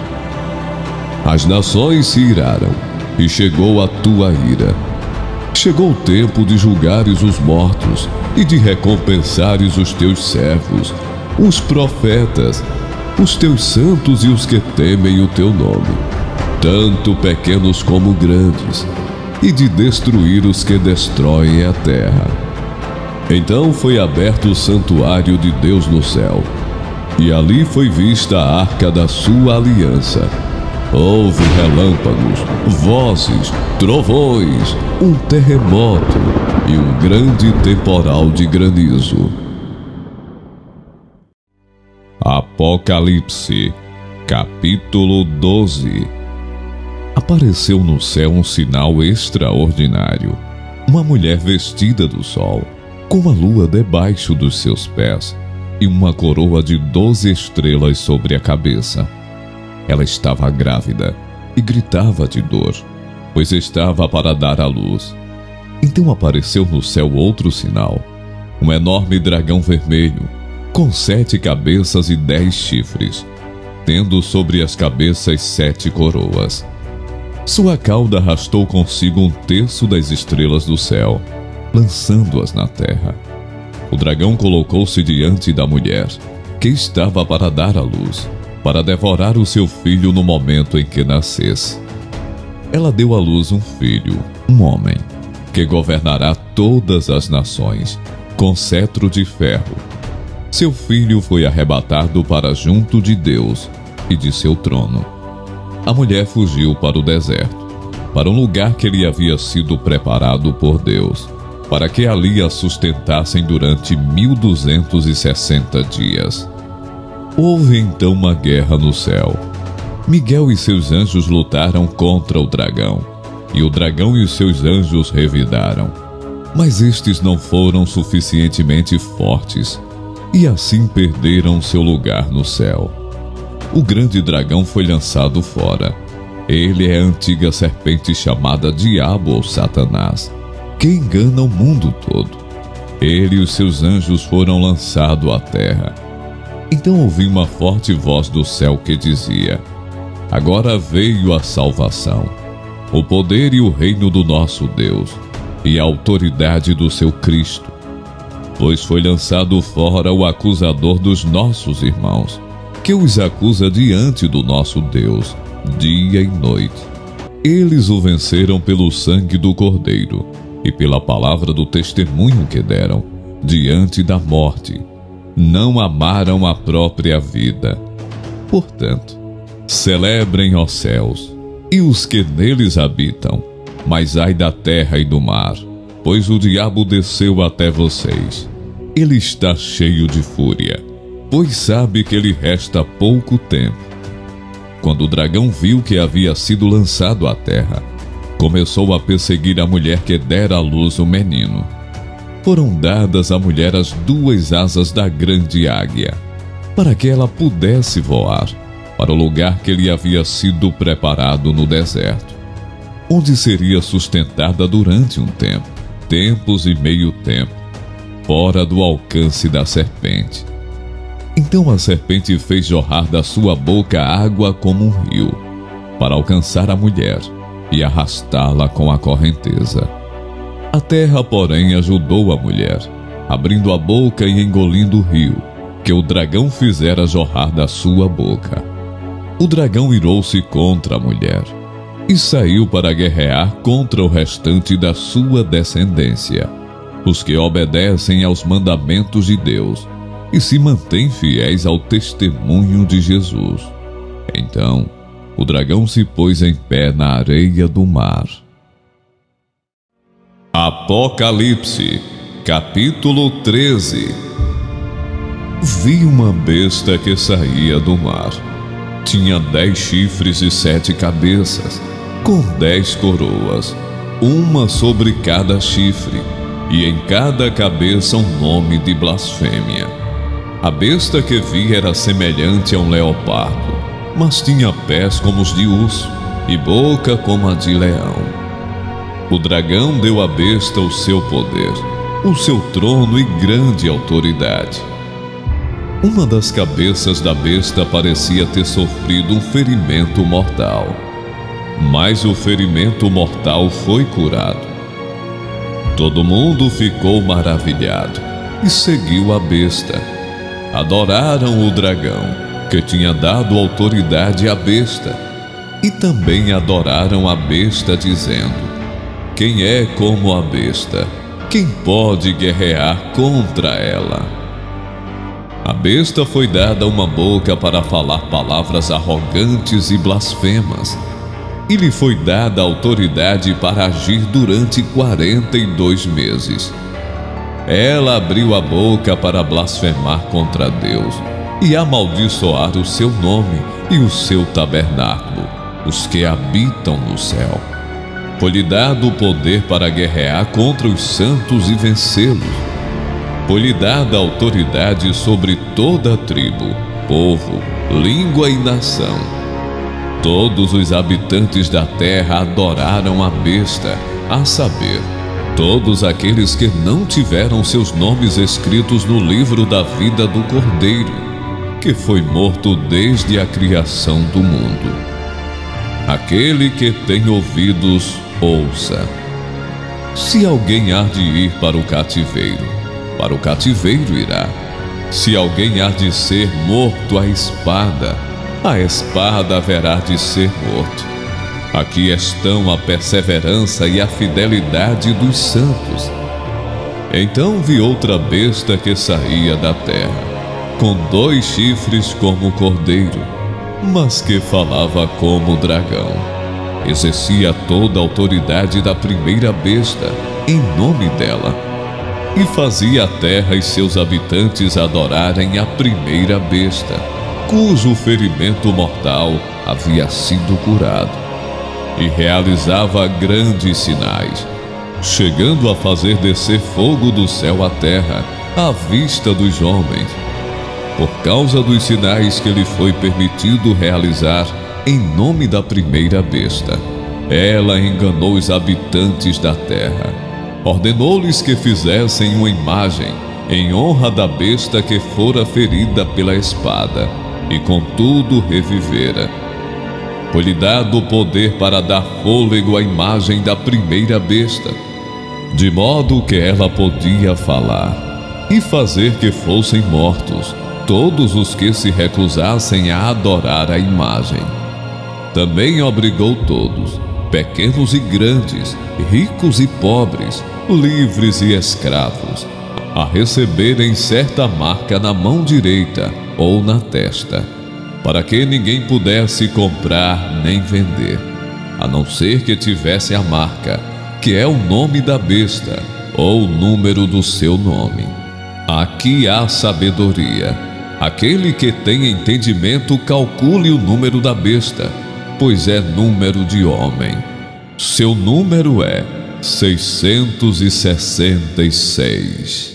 As nações se iraram, e chegou a tua ira. Chegou o tempo de julgares os mortos e de recompensares os teus servos, os profetas, os teus santos e os que temem o teu nome, tanto pequenos como grandes, e de destruir os que destroem a terra. Então foi aberto o santuário de Deus no céu, e ali foi vista a arca da sua aliança. Houve relâmpagos, vozes, trovões, um terremoto e um grande temporal de granizo. Apocalipse, capítulo 12. Apareceu no céu um sinal extraordinário. Uma mulher vestida do sol, com a lua debaixo dos seus pés e uma coroa de 12 estrelas sobre a cabeça. Ela estava grávida e gritava de dor, pois estava para dar à luz. Então apareceu no céu outro sinal, um enorme dragão vermelho, com 7 cabeças e 10 chifres, tendo sobre as cabeças 7 coroas. Sua cauda arrastou consigo 1/3 das estrelas do céu, lançando-as na terra. O dragão colocou-se diante da mulher, que estava para dar à luz, para devorar o seu filho no momento em que nascesse. Ela deu à luz um filho, um homem, que governará todas as nações, com cetro de ferro. Seu filho foi arrebatado para junto de Deus e de seu trono. A mulher fugiu para o deserto, para um lugar que lhe havia sido preparado por Deus, para que ali a sustentassem durante 1260 dias. Houve então uma guerra no céu. Miguel e seus anjos lutaram contra o dragão, e o dragão e os seus anjos revidaram. Mas estes não foram suficientemente fortes, e assim perderam seu lugar no céu. O grande dragão foi lançado fora. Ele é a antiga serpente chamada Diabo ou Satanás, que engana o mundo todo. Ele e os seus anjos foram lançados à terra. Então ouvi uma forte voz do céu que dizia: agora veio a salvação, o poder e o reino do nosso Deus, e a autoridade do seu Cristo. Pois foi lançado fora o acusador dos nossos irmãos, que os acusa diante do nosso Deus, dia e noite. Eles o venceram pelo sangue do Cordeiro e pela palavra do testemunho que deram diante da morte. Não amaram a própria vida. Portanto, celebrem, ó céus, e os que neles habitam, mas ai da terra e do mar, pois o diabo desceu até vocês. Ele está cheio de fúria, pois sabe que lhe resta pouco tempo. Quando o dragão viu que havia sido lançado à terra, começou a perseguir a mulher que dera à luz o menino. Foram dadas à mulher as 2 asas da grande águia, para que ela pudesse voar para o lugar que lhe havia sido preparado no deserto, onde seria sustentada durante um tempo, tempos e meio tempo, fora do alcance da serpente. Então a serpente fez jorrar da sua boca água como um rio, para alcançar a mulher e arrastá-la com a correnteza. A terra, porém, ajudou a mulher, abrindo a boca e engolindo o rio, que o dragão fizera jorrar da sua boca. O dragão irou-se contra a mulher, e saiu para guerrear contra o restante da sua descendência, os que obedecem aos mandamentos de Deus, e se mantêm fiéis ao testemunho de Jesus. Então, o dragão se pôs em pé na areia do mar. Apocalipse, capítulo 13. Vi uma besta que saía do mar. Tinha 10 chifres e 7 cabeças, com 10 coroas, uma sobre cada chifre, e em cada cabeça um nome de blasfêmia. A besta que vi era semelhante a um leopardo, mas tinha pés como os de urso e boca como a de leão. O dragão deu à besta o seu poder, o seu trono e grande autoridade. Uma das cabeças da besta parecia ter sofrido um ferimento mortal, mas o ferimento mortal foi curado. Todo mundo ficou maravilhado e seguiu a besta. adoraram o dragão, que tinha dado autoridade à besta, e também adoraram a besta, dizendo: quem é como a besta? Quem pode guerrear contra ela? A besta foi dada uma boca para falar palavras arrogantes e blasfemas, e lhe foi dada autoridade para agir durante 42 meses. Ela abriu a boca para blasfemar contra Deus e amaldiçoar o seu nome e o seu tabernáculo, os que habitam no céu. Foi-lhe dado o poder para guerrear contra os santos e vencê-los. Foi-lhe dada autoridade sobre toda a tribo, povo, língua e nação. Todos os habitantes da terra adoraram a besta, a saber, todos aqueles que não tiveram seus nomes escritos no livro da vida do Cordeiro, que foi morto desde a criação do mundo. Aquele que tem ouvidos, ouça. Se alguém há de ir para o cativeiro irá. Se alguém há de ser morto à espada, a espada haverá de ser morto. Aqui estão a perseverança e a fidelidade dos santos. Então vi outra besta que saía da terra, com 2 chifres como o cordeiro, mas que falava como o dragão. Exercia toda a autoridade da primeira besta, em nome dela, e fazia a terra e seus habitantes adorarem a primeira besta, cujo ferimento mortal havia sido curado, e realizava grandes sinais, chegando a fazer descer fogo do céu à terra, à vista dos homens. Por causa dos sinais que lhe foi permitido realizar em nome da primeira besta, ela enganou os habitantes da terra. Ordenou-lhes que fizessem uma imagem em honra da besta que fora ferida pela espada, e contudo revivera. Foi-lhe dado o poder para dar fôlego à imagem da primeira besta, de modo que ela podia falar, e fazer que fossem mortos todos os que se recusassem a adorar a imagem. Também obrigou todos, pequenos e grandes, ricos e pobres, livres e escravos, a receberem certa marca na mão direita ou na testa, para que ninguém pudesse comprar nem vender, a não ser que tivesse a marca, que é o nome da besta, ou o número do seu nome. Aqui há sabedoria. Aquele que tem entendimento, calcule o número da besta, pois é número de homem. Seu número é 666.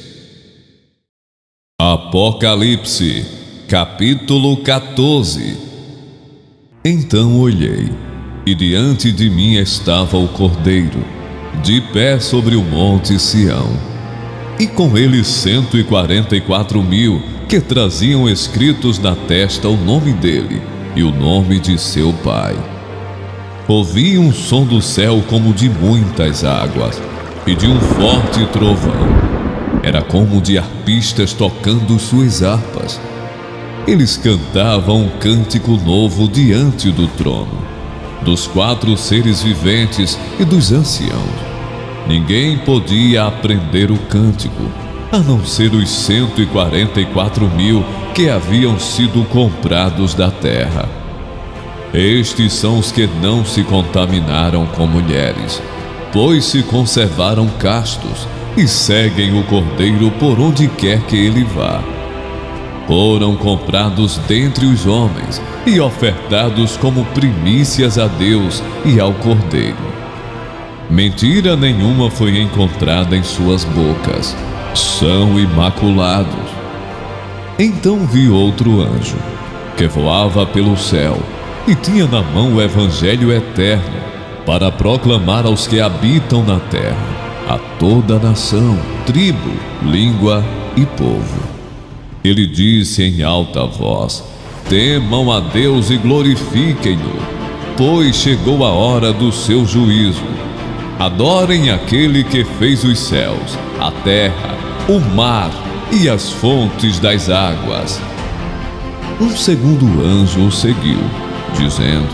Apocalipse, capítulo 14. Então olhei, e diante de mim estava o Cordeiro, de pé sobre o monte Sião, e com ele 144.000 que traziam escritos na testa o nome dele e o nome de seu pai. Ouvi um som do céu como de muitas águas e de um forte trovão. Era como de arpistas tocando suas harpas. Eles cantavam um cântico novo diante do trono, dos 4 seres viventes e dos anciãos. Ninguém podia aprender o cântico, a não ser os 144.000 que haviam sido comprados da terra. Estes são os que não se contaminaram com mulheres, pois se conservaram castos e seguem o Cordeiro por onde quer que ele vá. Foram comprados dentre os homens e ofertados como primícias a Deus e ao Cordeiro. Mentira nenhuma foi encontrada em suas bocas. São imaculados. Então vi outro anjo, que voava pelo céu, e tinha na mão o evangelho eterno, para proclamar aos que habitam na terra, a toda nação, tribo, língua e povo. Ele disse em alta voz: temam a Deus e glorifiquem-no, pois chegou a hora do seu juízo. Adorem aquele que fez os céus, a terra, o mar e as fontes das águas. Um segundo anjo o seguiu, dizendo: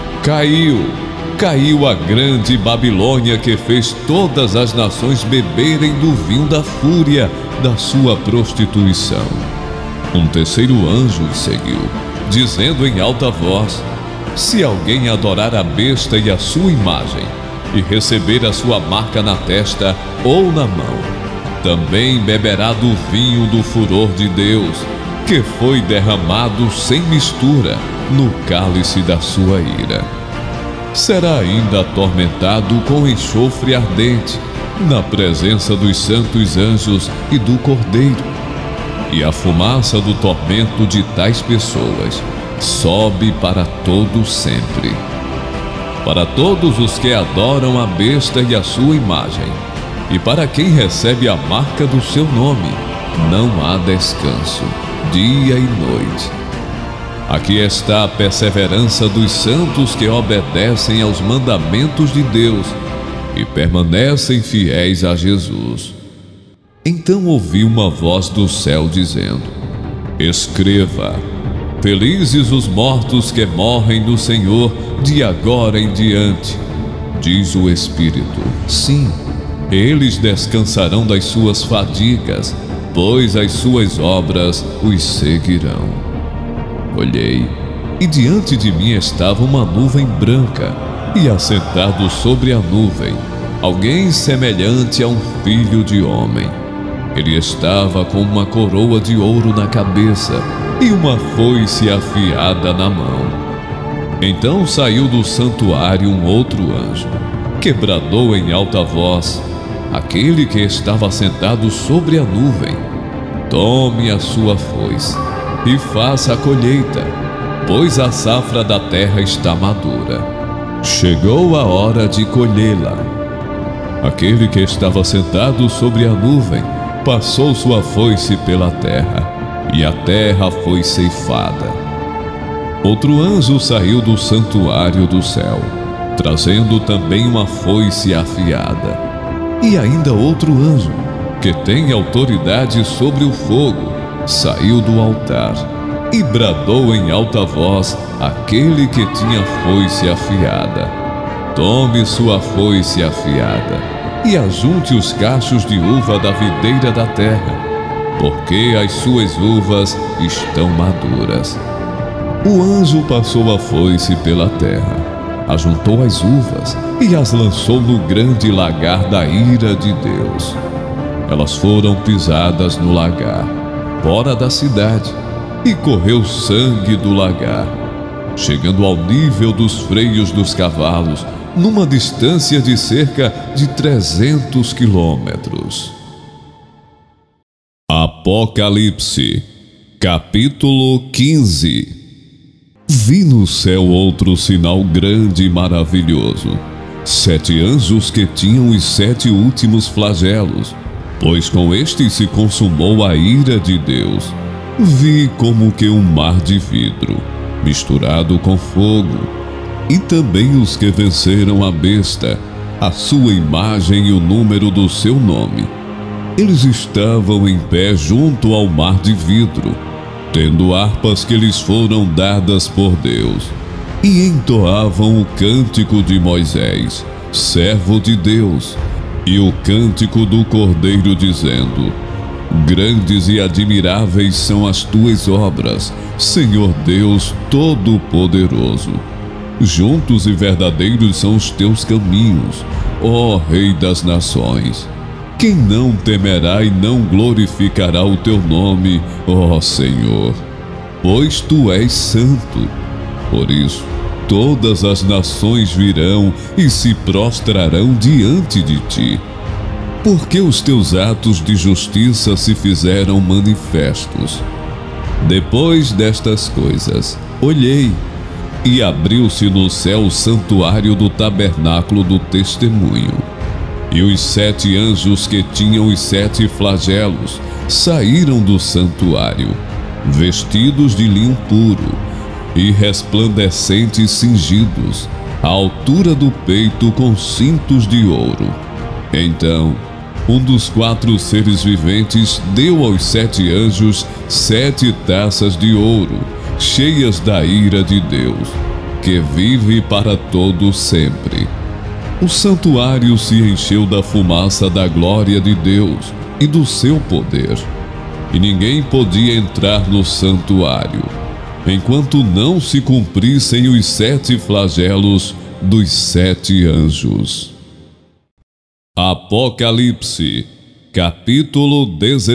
Caiu a grande Babilônia, que fez todas as nações beberem do vinho da fúria da sua prostituição. Um terceiro anjo o seguiu, dizendo em alta voz: Se alguém adorar a besta e a sua imagem, e receber a sua marca na testa ou na mão, também beberá do vinho do furor de Deus, que foi derramado sem mistura no cálice da sua ira. Será ainda atormentado com enxofre ardente, na presença dos santos anjos e do Cordeiro. E a fumaça do tormento de tais pessoas sobe para todo sempre. Para todos os que adoram a besta e a sua imagem, e para quem recebe a marca do seu nome, não há descanso, dia e noite. Aqui está a perseverança dos santos que obedecem aos mandamentos de Deus e permanecem fiéis a Jesus. Então ouvi uma voz do céu dizendo: Escreva: Felizes os mortos que morrem no Senhor de agora em diante. Diz o Espírito: Sim, eles descansarão das suas fadigas, pois as suas obras os seguirão. Olhei, e diante de mim estava uma nuvem branca, e assentado sobre a nuvem, alguém semelhante a um filho de homem. Ele estava com uma coroa de ouro na cabeça e uma foice afiada na mão. Então saiu do santuário um outro anjo, que bradou em alta voz àquele que estava sentado sobre a nuvem: Tome a sua foice e faça a colheita, pois a safra da terra está madura. Chegou a hora de colhê-la. Aquele que estava sentado sobre a nuvem passou sua foice pela terra, e a terra foi ceifada. Outro anjo saiu do santuário do céu, trazendo também uma foice afiada. E ainda outro anjo, que tem autoridade sobre o fogo, saiu do altar e bradou em alta voz àquele que tinha foice afiada: Tome sua foice afiada e ajunte os cachos de uva da videira da terra, porque as suas uvas estão maduras. O anjo passou a foice pela terra, ajuntou as uvas e as lançou no grande lagar da ira de Deus. Elas foram pisadas no lagar, fora da cidade, e correu sangue do lagar, chegando ao nível dos freios dos cavalos, numa distância de cerca de 300 quilômetros. Apocalipse, capítulo 15. Vi no céu outro sinal grande e maravilhoso: 7 anjos que tinham os 7 últimos flagelos, pois com estes se consumou a ira de Deus. Vi como que um mar de vidro, misturado com fogo, e também os que venceram a besta, a sua imagem e o número do seu nome. Eles estavam em pé junto ao mar de vidro, tendo harpas que lhes foram dadas por Deus, e entoavam o cântico de Moisés, servo de Deus, e o cântico do Cordeiro, dizendo: Grandes e admiráveis são as tuas obras, Senhor Deus Todo-Poderoso. Juntos e verdadeiros são os teus caminhos, ó Rei das nações. Quem não temerá e não glorificará o teu nome, ó Senhor? Pois tu és santo. Por isso, todas as nações virão e se prostrarão diante de ti, porque os teus atos de justiça se fizeram manifestos. Depois destas coisas, olhei, e abriu-se no céu o santuário do tabernáculo do testemunho. E os 7 anjos que tinham os 7 flagelos saíram do santuário, vestidos de linho puro e resplandecentes, cingidos à altura do peito com cintos de ouro. Então um dos 4 seres viventes deu aos 7 anjos 7 taças de ouro, cheias da ira de Deus, que vive para todo sempre. O santuário se encheu da fumaça da glória de Deus e do seu poder, e ninguém podia entrar no santuário, enquanto não se cumprissem os 7 flagelos dos 7 anjos. Apocalipse, capítulo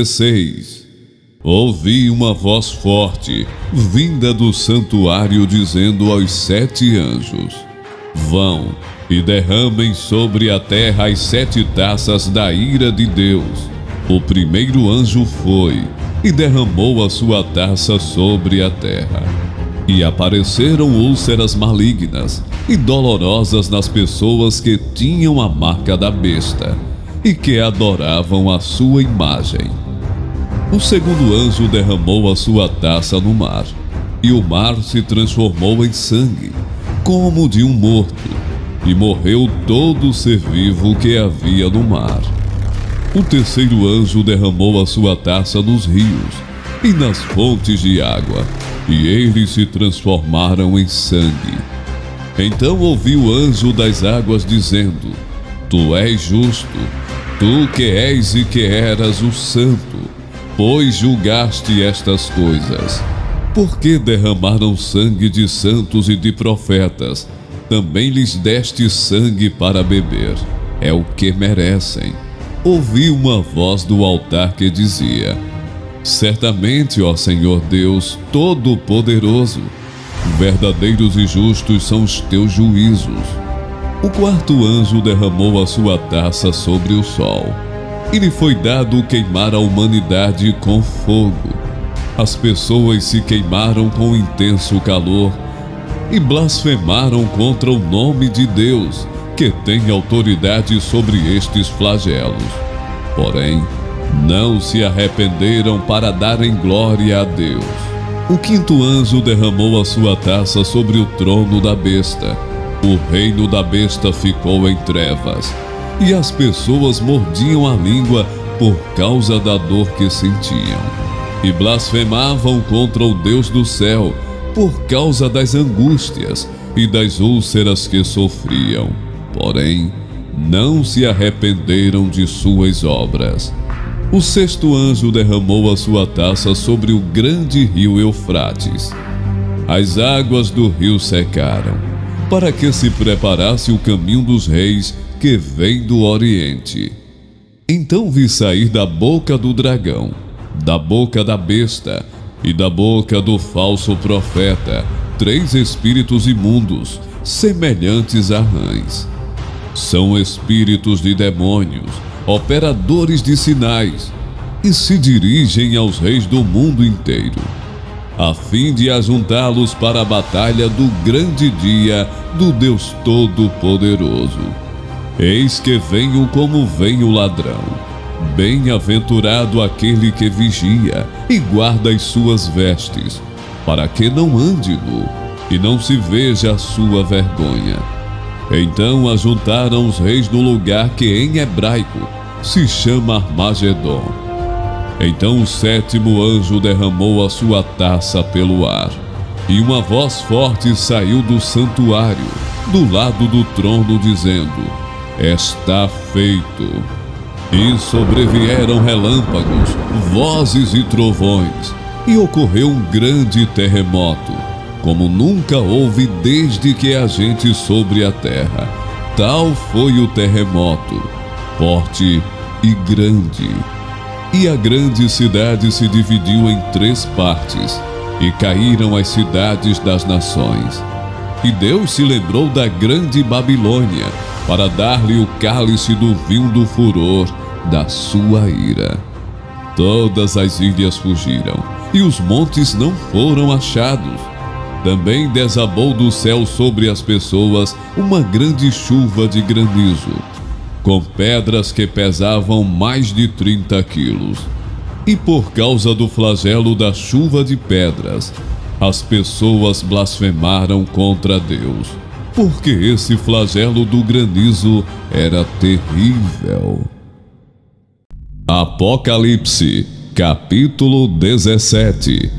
16. Ouvi uma voz forte, vinda do santuário, dizendo aos 7 anjos: Vão e derramem sobre a terra as 7 taças da ira de Deus. O primeiro anjo foi e derramou a sua taça sobre a terra. E apareceram úlceras malignas e dolorosas nas pessoas que tinham a marca da besta e que adoravam a sua imagem. O segundo anjo derramou a sua taça no mar, e o mar se transformou em sangue, como de um morto, e morreu todo ser vivo que havia no mar. O terceiro anjo derramou a sua taça nos rios e nas fontes de água, e eles se transformaram em sangue. Então ouvi o anjo das águas dizendo: Tu és justo, tu que és e que eras o santo, pois julgaste estas coisas. Porque derramaram sangue de santos e de profetas, também lhes deste sangue para beber. É o que merecem. Ouvi uma voz do altar que dizia: Certamente, ó Senhor Deus Todo-Poderoso, verdadeiros e justos são os teus juízos. O quarto anjo derramou a sua taça sobre o sol, e lhe foi dado queimar a humanidade com fogo. As pessoas se queimaram com intenso calor e blasfemaram contra o nome de Deus, que tem autoridade sobre estes flagelos. Porém, não se arrependeram para darem glória a Deus. O quinto anjo derramou a sua taça sobre o trono da besta. O reino da besta ficou em trevas, e as pessoas mordiam a língua por causa da dor que sentiam, e blasfemavam contra o Deus do céu por causa das angústias e das úlceras que sofriam. Porém, não se arrependeram de suas obras. O sexto anjo derramou a sua taça sobre o grande rio Eufrates. As águas do rio secaram, para que se preparasse o caminho dos reis que vem do Oriente. Então vi sair da boca do dragão, da boca da besta e da boca do falso profeta 3 espíritos imundos, semelhantes a rãs. São espíritos de demônios, operadores de sinais, e se dirigem aos reis do mundo inteiro, a fim de ajuntá-los para a batalha do grande dia do Deus Todo-Poderoso. Eis que venho como vem o ladrão. Bem-aventurado aquele que vigia e guarda as suas vestes, para que não ande nu e não se veja a sua vergonha. Então ajuntaram os reis do lugar que em hebraico se chama Armagedon. Então o sétimo anjo derramou a sua taça pelo ar, e uma voz forte saiu do santuário, do lado do trono, dizendo: Está feito. E sobrevieram relâmpagos, vozes e trovões, e ocorreu um grande terremoto, como nunca houve desde que há gente sobre a terra. Tal foi o terremoto, forte e grande. E a grande cidade se dividiu em 3 partes, e caíram as cidades das nações. E Deus se lembrou da grande Babilônia, para dar-lhe o cálice do vinho do furor da sua ira. Todas as ilhas fugiram, e os montes não foram achados. Também desabou do céu sobre as pessoas uma grande chuva de granizo, com pedras que pesavam mais de 30 quilos. E por causa do flagelo da chuva de pedras, as pessoas blasfemaram contra Deus, porque esse flagelo do granizo era terrível. Apocalipse, capítulo 17.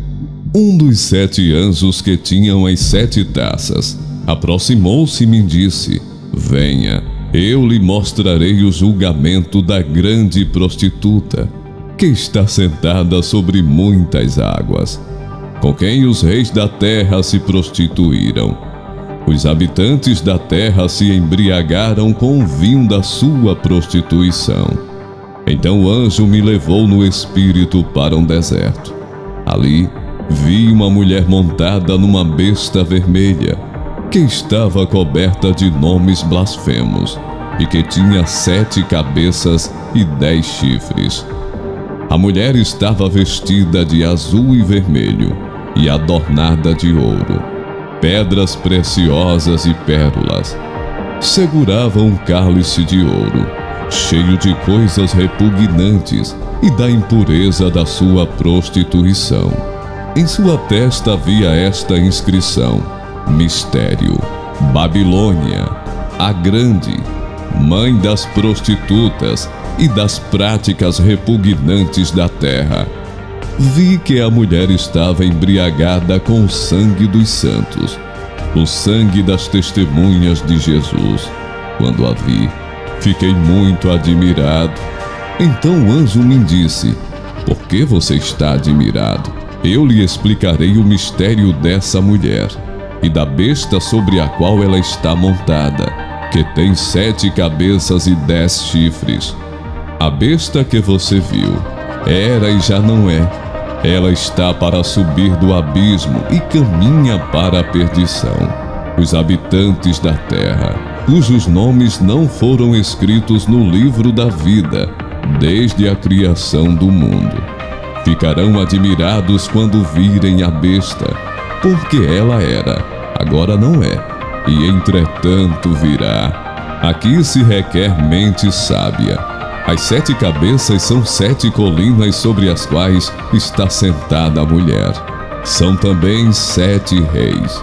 Um dos 7 anjos que tinham as 7 taças aproximou-se e me disse: Venha, eu lhe mostrarei o julgamento da grande prostituta, que está sentada sobre muitas águas, com quem os reis da terra se prostituíram. Os habitantes da terra se embriagaram com o vinho da sua prostituição. Então o anjo me levou no espírito para um deserto. Ali vi uma mulher montada numa besta vermelha, que estava coberta de nomes blasfemos e que tinha 7 cabeças e 10 chifres. A mulher estava vestida de azul e vermelho e adornada de ouro, pedras preciosas e pérolas. Segurava um cálice de ouro, cheio de coisas repugnantes e da impureza da sua prostituição. Em sua testa havia esta inscrição: Mistério, Babilônia, a Grande, mãe das prostitutas e das práticas repugnantes da terra. Vi que a mulher estava embriagada com o sangue dos santos, o sangue das testemunhas de Jesus. Quando a vi, fiquei muito admirado. Então o anjo me disse: Por que você está admirado? Eu lhe explicarei o mistério dessa mulher e da besta sobre a qual ela está montada, que tem 7 cabeças e 10 chifres. A besta que você viu era e já não é. Ela está para subir do abismo e caminha para a perdição. Os habitantes da terra, cujos nomes não foram escritos no livro da vida desde a criação do mundo, ficarão admirados quando virem a besta, porque ela era, agora não é, e entretanto virá. Aqui se requer mente sábia. As 7 cabeças são 7 colinas sobre as quais está sentada a mulher. São também 7 reis.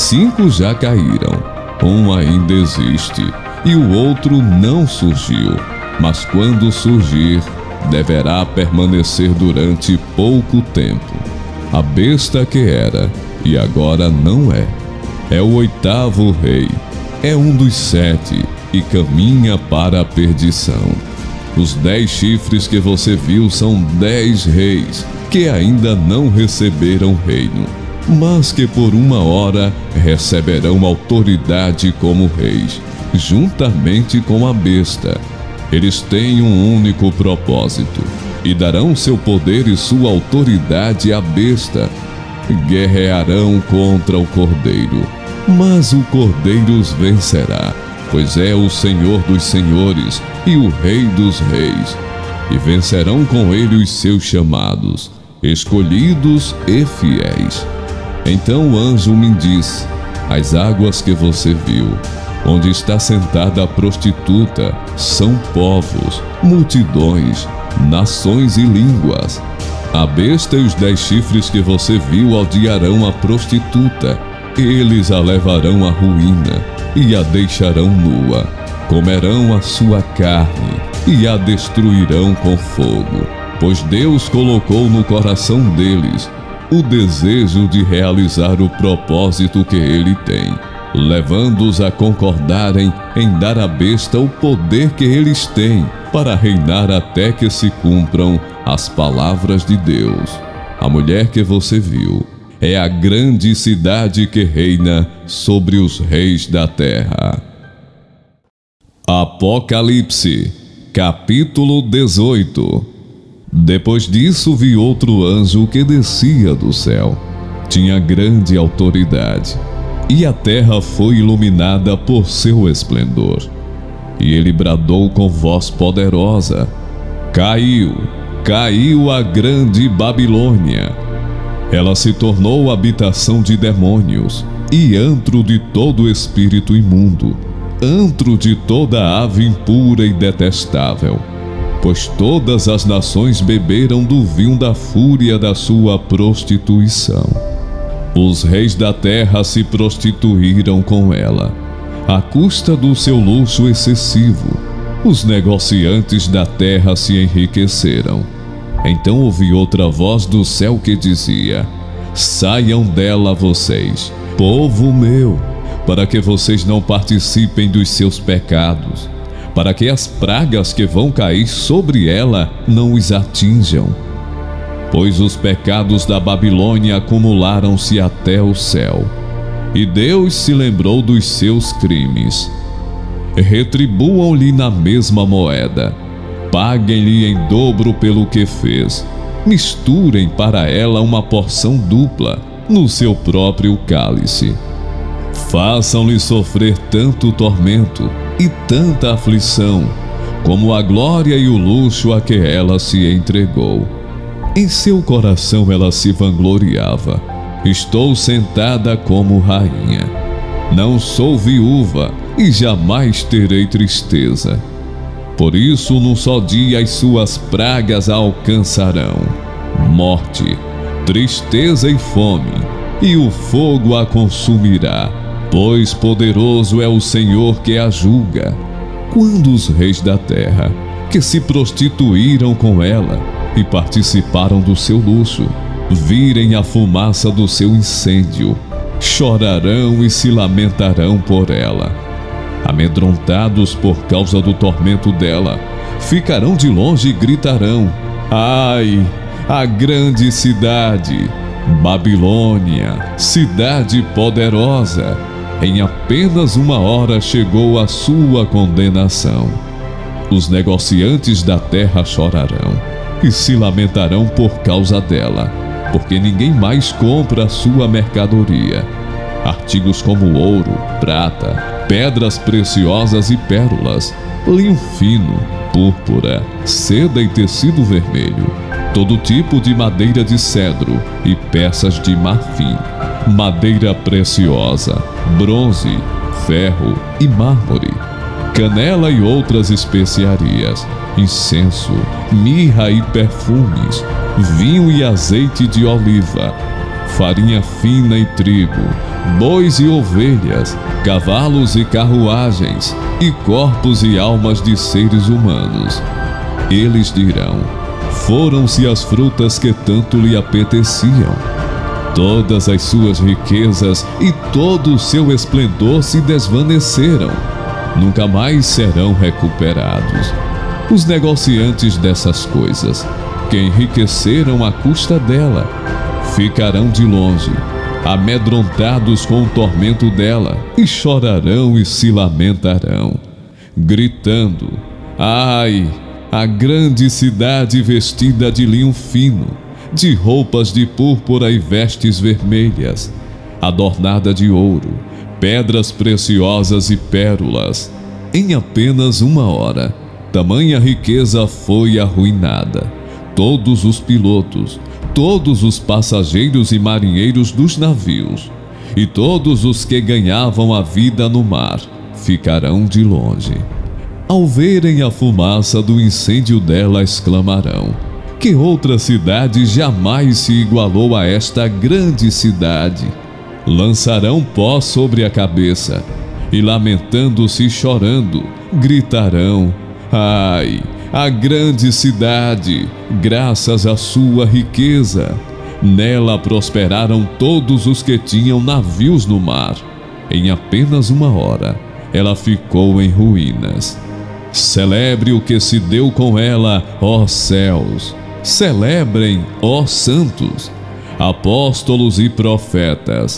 5 já caíram, um ainda existe, e o outro não surgiu. Mas quando surgir, deverá permanecer durante pouco tempo. A besta que era e agora não é. É o 8º rei. É um dos 7 e caminha para a perdição. Os 10 chifres que você viu são 10 reis que ainda não receberam reino, mas que por uma hora receberão autoridade como reis, juntamente com a besta. Eles têm um único propósito e darão seu poder e sua autoridade à besta. Guerrearão contra o Cordeiro, mas o Cordeiro os vencerá, pois é o Senhor dos senhores e o Rei dos reis, e vencerão com ele os seus chamados, escolhidos e fiéis. Então o anjo me disse: As águas que você viu, onde está sentada a prostituta, são povos, multidões, nações e línguas. A besta e os 10 chifres que você viu odiarão a prostituta. Eles a levarão à ruína e a deixarão nua. Comerão a sua carne e a destruirão com fogo, pois Deus colocou no coração deles o desejo de realizar o propósito que ele tem, levando-os a concordarem em dar à besta o poder que eles têm para reinar até que se cumpram as palavras de Deus. A mulher que você viu é a grande cidade que reina sobre os reis da terra. Apocalipse, capítulo 18. Depois disso vi outro anjo que descia do céu. Tinha grande autoridade, e a terra foi iluminada por seu esplendor. E ele bradou com voz poderosa: Caiu, caiu a grande Babilônia. Ela se tornou habitação de demônios e antro de todo espírito imundo, antro de toda ave impura e detestável, pois todas as nações beberam do vinho da fúria da sua prostituição. Os reis da terra se prostituíram com ela, à custa do seu luxo excessivo, os negociantes da terra se enriqueceram. Então ouvi outra voz do céu que dizia: saiam dela vocês, povo meu, para que vocês não participem dos seus pecados, para que as pragas que vão cair sobre ela não os atinjam. Pois os pecados da Babilônia acumularam-se até o céu, e Deus se lembrou dos seus crimes. Retribuam-lhe na mesma moeda, paguem-lhe em dobro pelo que fez, misturem para ela uma porção dupla no seu próprio cálice. Façam-lhe sofrer tanto tormento e tanta aflição, como a glória e o luxo a que ela se entregou. Em seu coração ela se vangloriava: estou sentada como rainha. Não sou viúva e jamais terei tristeza. Por isso, num só dia as suas pragas a alcançarão: morte, tristeza e fome, e o fogo a consumirá, pois poderoso é o Senhor que a julga. Quando os reis da terra, que se prostituíram com ela e participaram do seu luxo, virem a fumaça do seu incêndio, chorarão e se lamentarão por ela. Amedrontados por causa do tormento dela, ficarão de longe e gritarão: ai, a grande cidade, Babilônia, cidade poderosa! Em apenas uma hora chegou a sua condenação. Os negociantes da terra chorarão e se lamentarão por causa dela, porque ninguém mais compra a sua mercadoria. Artigos como ouro, prata, pedras preciosas e pérolas, linho fino, púrpura, seda e tecido vermelho, todo tipo de madeira de cedro e peças de marfim, madeira preciosa, bronze, ferro e mármore, canela e outras especiarias, incenso, mirra e perfumes, vinho e azeite de oliva, farinha fina e trigo, bois e ovelhas, cavalos e carruagens, e corpos e almas de seres humanos. Eles dirão: foram-se as frutas que tanto lhe apeteciam. Todas as suas riquezas e todo o seu esplendor se desvaneceram. Nunca mais serão recuperados. Os negociantes dessas coisas, que enriqueceram à custa dela, ficarão de longe, amedrontados com o tormento dela, e chorarão e se lamentarão, gritando: ai, a grande cidade vestida de linho fino, de roupas de púrpura e vestes vermelhas, adornada de ouro, pedras preciosas e pérolas. Em apenas uma hora, tamanha riqueza foi arruinada. Todos os pilotos, todos os passageiros e marinheiros dos navios, e todos os que ganhavam a vida no mar, ficarão de longe. Ao verem a fumaça do incêndio dela, exclamarão: que outra cidade jamais se igualou a esta grande cidade? Lançarão pó sobre a cabeça, e lamentando-se e chorando, gritarão: ai, a grande cidade, graças à sua riqueza! Nela prosperaram todos os que tinham navios no mar. Em apenas uma hora, ela ficou em ruínas. Celebre o que se deu com ela, ó céus! Celebrem, ó santos! Apóstolos e profetas!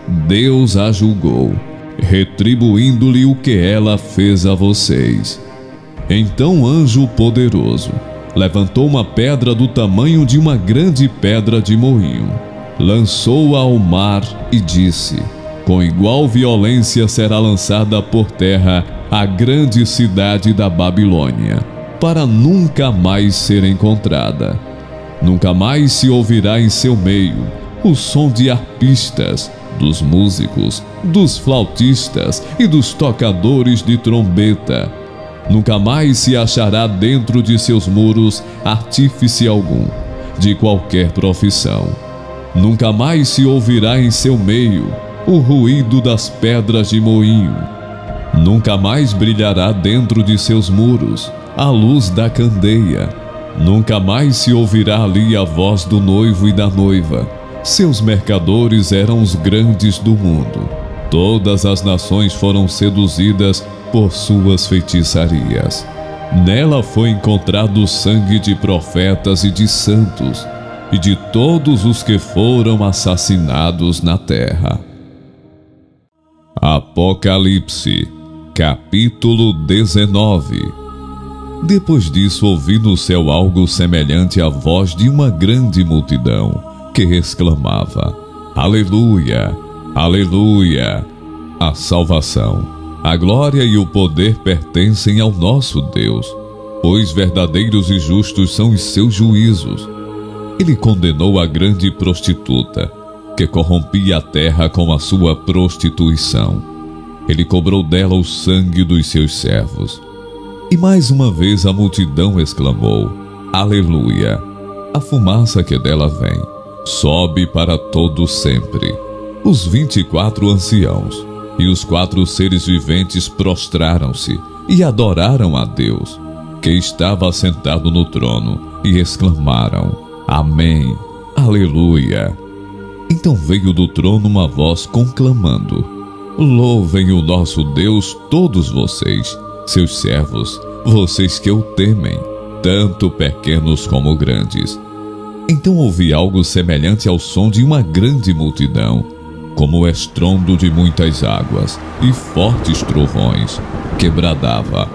Deus a julgou, retribuindo-lhe o que ela fez a vocês. Então o anjo poderoso levantou uma pedra do tamanho de uma grande pedra de moinho, lançou-a ao mar e disse: com igual violência será lançada por terra a grande cidade da Babilônia, para nunca mais ser encontrada. Nunca mais se ouvirá em seu meio o som de arpistas, dos músicos, dos flautistas e dos tocadores de trombeta. Nunca mais se achará dentro de seus muros artífice algum, de qualquer profissão. Nunca mais se ouvirá em seu meio o ruído das pedras de moinho. Nunca mais brilhará dentro de seus muros a luz da candeia. Nunca mais se ouvirá ali a voz do noivo e da noiva. Seus mercadores eram os grandes do mundo. Todas as nações foram seduzidas por suas feitiçarias. Nela foi encontrado o sangue de profetas e de santos, e de todos os que foram assassinados na terra. Apocalipse, capítulo 19. Depois disso ouvi no céu algo semelhante à voz de uma grande multidão, que exclamava: Aleluia! Aleluia! A salvação, a glória e o poder pertencem ao nosso Deus, pois verdadeiros e justos são os seus juízos. Ele condenou a grande prostituta, que corrompia a terra com a sua prostituição. Ele cobrou dela o sangue dos seus servos. E mais uma vez a multidão exclamou: Aleluia! A fumaça que dela vem sobe para todo sempre. Os 24 anciãos e os 4 seres viventes prostraram-se e adoraram a Deus, que estava assentado no trono, e exclamaram: Amém, Aleluia! Então veio do trono uma voz conclamando: Louvem o nosso Deus todos vocês, seus servos, vocês que o temem, tanto pequenos como grandes. Então ouvi algo semelhante ao som de uma grande multidão, como o estrondo de muitas águas e fortes trovões, que bradava: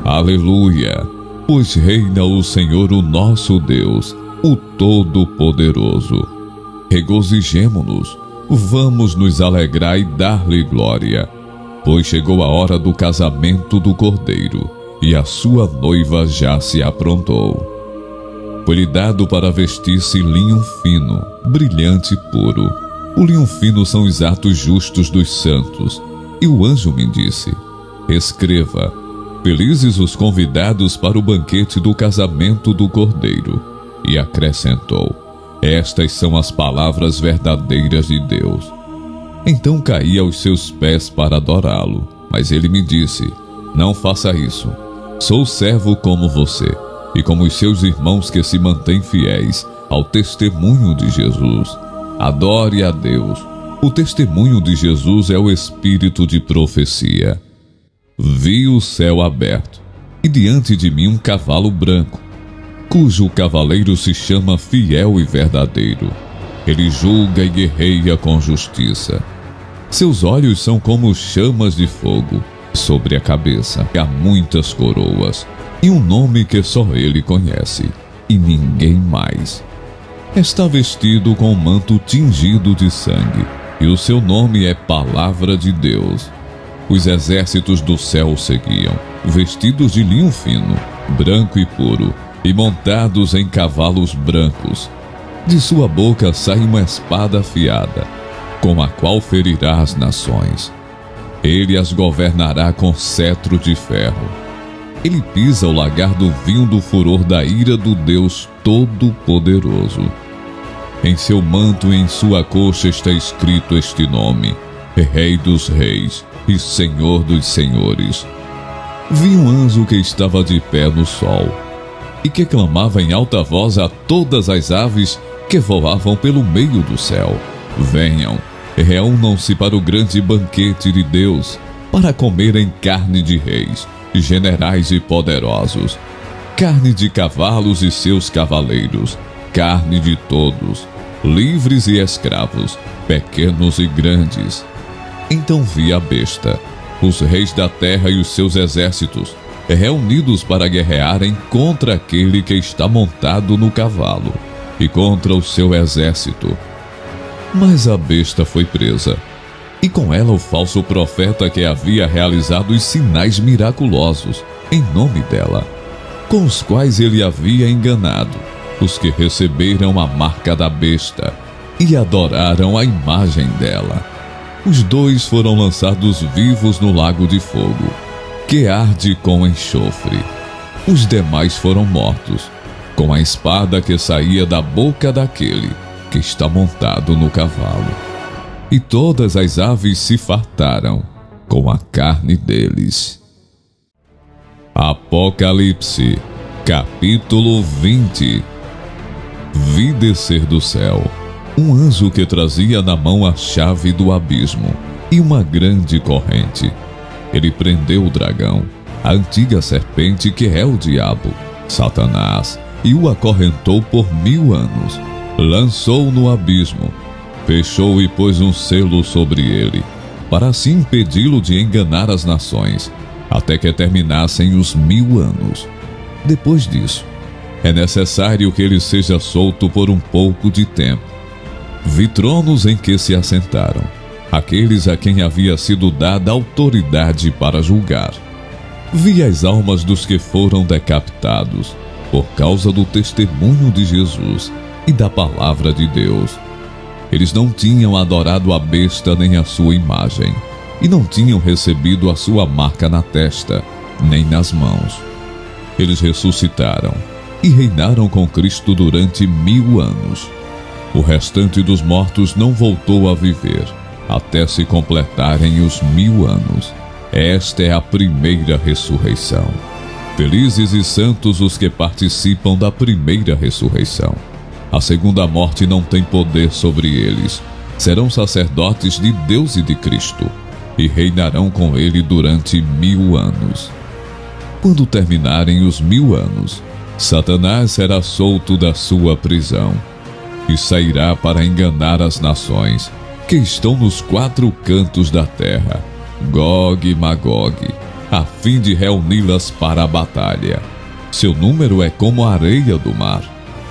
Aleluia! Pois reina o Senhor, o nosso Deus, o Todo-Poderoso. Regozijemo-nos, vamos nos alegrar e dar-lhe glória, pois chegou a hora do casamento do Cordeiro, e a sua noiva já se aprontou. Foi-lhe dado para vestir-se linho fino, brilhante e puro. O linho fino são os atos justos dos santos. E o anjo me disse: Escreva: Felizes os convidados para o banquete do casamento do Cordeiro. E acrescentou: Estas são as palavras verdadeiras de Deus. Então caí aos seus pés para adorá-lo. Mas ele me disse: Não faça isso. Sou servo como você, e como os seus irmãos que se mantêm fiéis ao testemunho de Jesus. Adore a Deus. O testemunho de Jesus é o espírito de profecia. Vi o céu aberto, e diante de mim um cavalo branco, cujo cavaleiro se chama Fiel e Verdadeiro. Ele julga e guerreia com justiça. Seus olhos são como chamas de fogo. Sobre a cabeça há muitas coroas, e um nome que só ele conhece, e ninguém mais. Está vestido com um manto tingido de sangue, e o seu nome é Palavra de Deus. Os exércitos do céu o seguiam, vestidos de linho fino, branco e puro, e montados em cavalos brancos. De sua boca sai uma espada afiada, com a qual ferirá as nações. Ele as governará com cetro de ferro. Ele pisa o lagar do vinho do furor da ira do Deus Todo-Poderoso. Em seu manto e em sua coxa está escrito este nome: Rei dos Reis e Senhor dos Senhores. Vi um anjo que estava de pé no sol, e que clamava em alta voz a todas as aves que voavam pelo meio do céu: Venham, reúnam-se para o grande banquete de Deus, para comerem carne de reis, generais e poderosos, carne de cavalos e seus cavaleiros, carne de todos, livres e escravos, pequenos e grandes. Então vi a besta, os reis da terra e os seus exércitos, reunidos para guerrearem contra aquele que está montado no cavalo, e contra o seu exército. Mas a besta foi presa, e com ela o falso profeta que havia realizado os sinais miraculosos em nome dela, com os quais ele havia enganado os que receberam a marca da besta e adoraram a imagem dela. Os 2 foram lançados vivos no lago de fogo, que arde com enxofre. Os demais foram mortos, com a espada que saía da boca daquele que está montado no cavalo. E todas as aves se fartaram, com a carne deles. Apocalipse, capítulo 20. Vi descer do céu um anjo que trazia na mão a chave do abismo e uma grande corrente. Ele prendeu o dragão, a antiga serpente que é o diabo, Satanás, e o acorrentou por 1000 anos. Lançou-o no abismo, fechou e pôs um selo sobre ele, para assim impedi-lo de enganar as nações, até que terminassem os 1000 anos. Depois disso, é necessário que ele seja solto por um pouco de tempo. Vi tronos em que se assentaram aqueles a quem havia sido dada autoridade para julgar. Vi as almas dos que foram decapitados por causa do testemunho de Jesus e da palavra de Deus. Eles não tinham adorado a besta nem a sua imagem, e não tinham recebido a sua marca na testa, nem nas mãos. Eles ressuscitaram e reinaram com Cristo durante 1000 anos. O restante dos mortos não voltou a viver, até se completarem os 1000 anos. Esta é a primeira ressurreição. Felizes e santos os que participam da primeira ressurreição. A segunda morte não tem poder sobre eles. Serão sacerdotes de Deus e de Cristo, e reinarão com ele durante 1000 anos. Quando terminarem os 1000 anos, Satanás será solto da sua prisão e sairá para enganar as nações que estão nos 4 cantos da terra, Gog e Magog, a fim de reuni-las para a batalha. Seu número é como a areia do mar.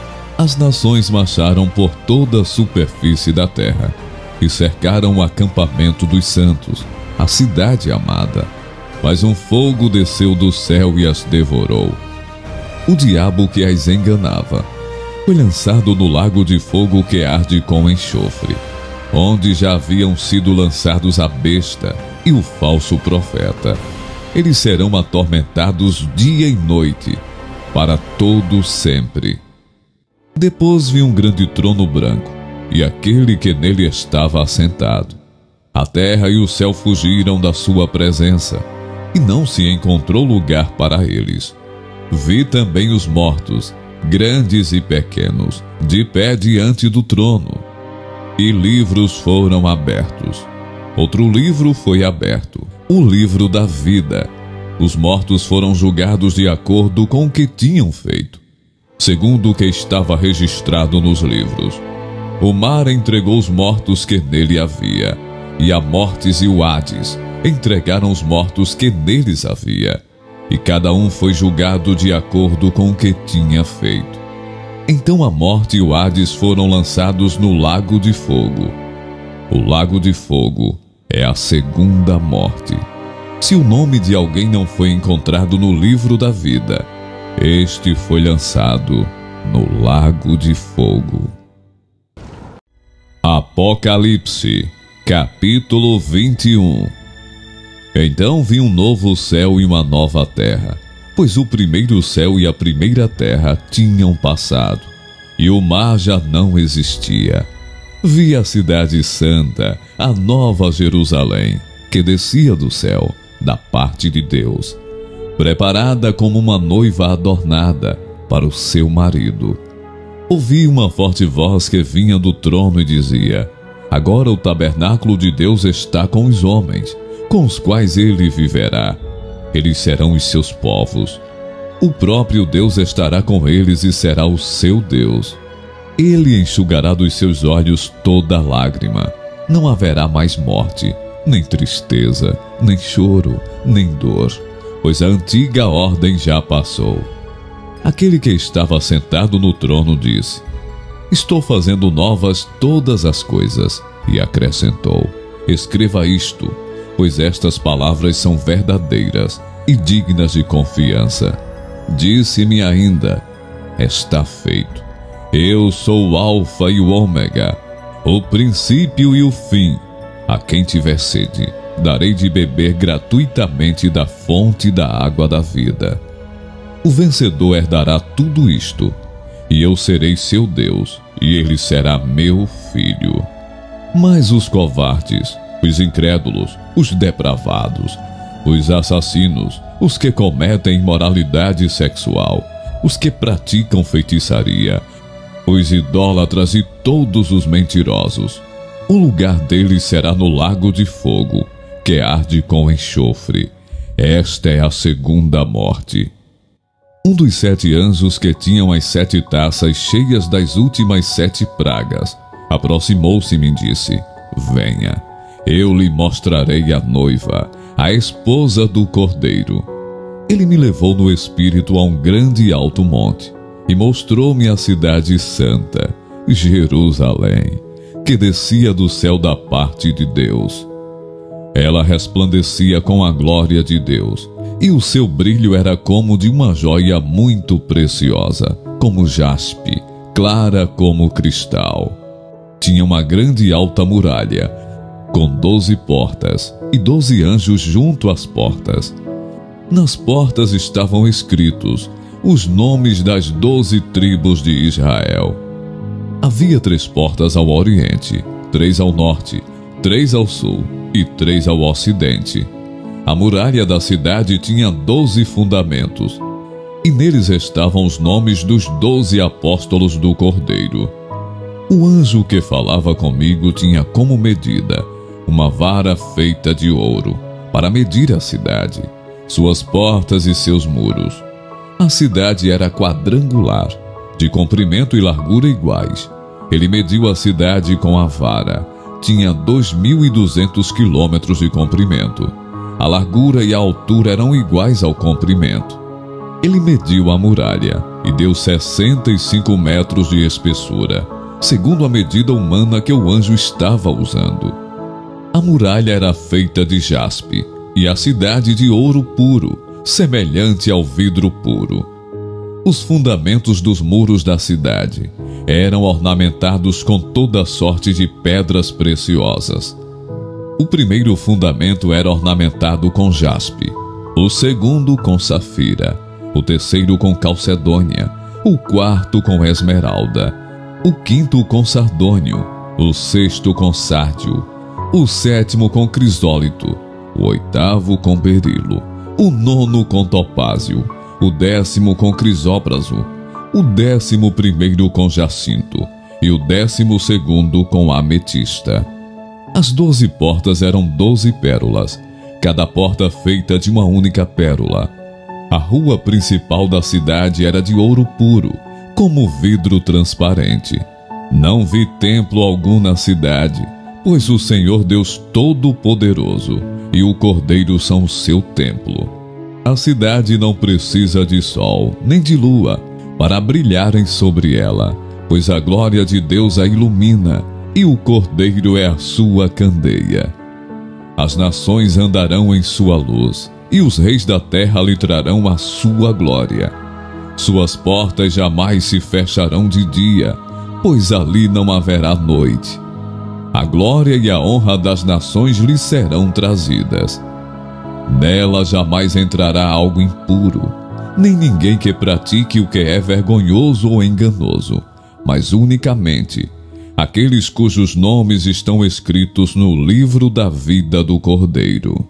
As nações marcharam por toda a superfície da terra e cercaram o acampamento dos santos, a cidade amada. Mas um fogo desceu do céu e as devorou. O diabo que as enganava foi lançado no lago de fogo que arde com enxofre, onde já haviam sido lançados a besta e o falso profeta. Eles serão atormentados dia e noite, para todo sempre. Depois vi um grande trono branco, e aquele que nele estava assentado. A terra e o céu fugiram da sua presença, e não se encontrou lugar para eles. Vi também os mortos, grandes e pequenos, de pé diante do trono. E livros foram abertos. Outro livro foi aberto, o livro da vida. Os mortos foram julgados de acordo com o que tinham feito, segundo o que estava registrado nos livros. O mar entregou os mortos que nele havia, e a Mortes e o Hades entregaram os mortos que neles havia, e cada um foi julgado de acordo com o que tinha feito. Então a Morte e o Hades foram lançados no lago de fogo. O lago de fogo é a segunda morte. Se o nome de alguém não foi encontrado no livro da vida, este foi lançado no lago de fogo. Apocalipse, capítulo 21. Então vi um novo céu e uma nova terra, pois o primeiro céu e a primeira terra tinham passado, e o mar já não existia. Vi a cidade santa, a nova Jerusalém, que descia do céu, da parte de Deus, preparada como uma noiva adornada para o seu marido. Ouvi uma forte voz que vinha do trono e dizia: agora o tabernáculo de Deus está com os homens, com os quais ele viverá. Eles serão os seus povos. O próprio Deus estará com eles e será o seu Deus. Ele enxugará dos seus olhos toda lágrima. Não haverá mais morte, nem tristeza, nem choro, nem dor, pois a antiga ordem já passou. Aquele que estava sentado no trono disse: estou fazendo novas todas as coisas. E acrescentou: escreva isto, pois estas palavras são verdadeiras e dignas de confiança. Disse-me ainda: está feito. Eu sou o Alfa e o Ômega, o princípio e o fim. A quem tiver sede, darei de beber gratuitamente da fonte da água da vida. O vencedor herdará tudo isto, e eu serei seu Deus, e ele será meu filho. Mas os covardes, os incrédulos, os depravados, os assassinos, os que cometem imoralidade sexual, os que praticam feitiçaria, os idólatras e todos os mentirosos. O lugar deles será no lago de fogo, que arde com enxofre. Esta é a segunda morte. Um dos 7 anjos que tinham as 7 taças cheias das últimas 7 pragas aproximou-se e me disse: venha, eu lhe mostrarei a noiva, a esposa do Cordeiro. Ele me levou no espírito a um grande e alto monte e mostrou-me a cidade santa, Jerusalém, que descia do céu da parte de Deus. Ela resplandecia com a glória de Deus, e o seu brilho era como de uma joia muito preciosa, como jaspe, clara como cristal. Tinha uma grande e alta muralha, com 12 portas, e 12 anjos junto às portas. Nas portas estavam escritos os nomes das 12 tribos de Israel. Havia 3 portas ao oriente, 3 ao norte, 3 ao sul e 3 ao ocidente. A muralha da cidade tinha 12 fundamentos, e neles estavam os nomes dos 12 apóstolos do Cordeiro. O anjo que falava comigo tinha como medida uma vara feita de ouro, para medir a cidade, suas portas e seus muros. A cidade era quadrangular, de comprimento e largura iguais. Ele mediu a cidade com a vara. Tinha 2.200 quilômetros de comprimento. A largura e a altura eram iguais ao comprimento. Ele mediu a muralha e deu 65 metros de espessura, segundo a medida humana que o anjo estava usando. A muralha era feita de jaspe e a cidade de ouro puro, semelhante ao vidro puro. Os fundamentos dos muros da cidade eram ornamentados com toda sorte de pedras preciosas. O primeiro fundamento era ornamentado com jaspe, o segundo com safira, o terceiro com calcedônia, o quarto com esmeralda, o quinto com sardônio, o sexto com sárdio, o sétimo com crisólito, o oitavo com berilo, o nono com topázio, o 10º com crisópraso, o 11º com jacinto e o 12º com ametista. As 12 portas eram 12 pérolas, cada porta feita de uma única pérola. A rua principal da cidade era de ouro puro, como vidro transparente. Não vi templo algum na cidade, pois o Senhor Deus Todo-Poderoso e o Cordeiro são o seu templo. A cidade não precisa de sol, nem de lua, para brilharem sobre ela, pois a glória de Deus a ilumina, e o Cordeiro é a sua candeia. As nações andarão em sua luz, e os reis da terra lhe trarão a sua glória. Suas portas jamais se fecharão de dia, pois ali não haverá noite. A glória e a honra das nações lhe serão trazidas. Nela jamais entrará algo impuro, nem ninguém que pratique o que é vergonhoso ou enganoso, mas unicamente aqueles cujos nomes estão escritos no livro da vida do Cordeiro.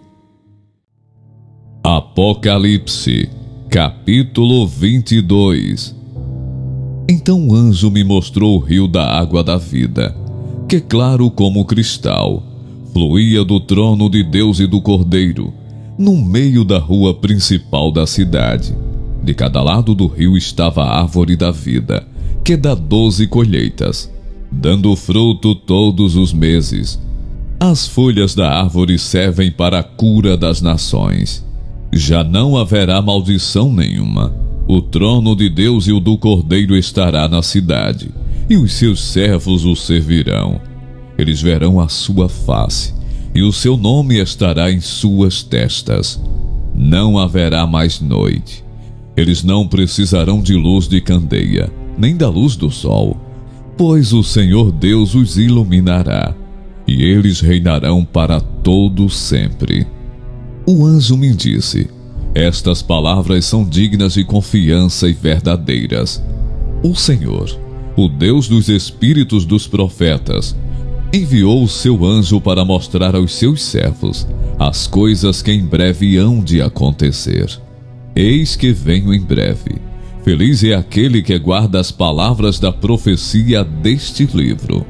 Apocalipse, capítulo 22. Então o anjo me mostrou o rio da água da vida, que claro como cristal, fluía do trono de Deus e do Cordeiro, no meio da rua principal da cidade. De cada lado do rio estava a árvore da vida, que dá 12 colheitas, dando fruto todos os meses. As folhas da árvore servem para a cura das nações. Já não haverá maldição nenhuma. O trono de Deus e o do Cordeiro estará na cidade, e os seus servos o servirão. Eles verão a sua face, e o seu nome estará em suas testas. Não haverá mais noite. Eles não precisarão de luz de candeia, nem da luz do sol, pois o Senhor Deus os iluminará, e eles reinarão para todo sempre. O anjo me disse: estas palavras são dignas de confiança e verdadeiras. O Senhor, o Deus dos espíritos dos profetas, enviou o seu anjo para mostrar aos seus servos as coisas que em breve hão de acontecer. Eis que venho em breve. Feliz é aquele que guarda as palavras da profecia deste livro.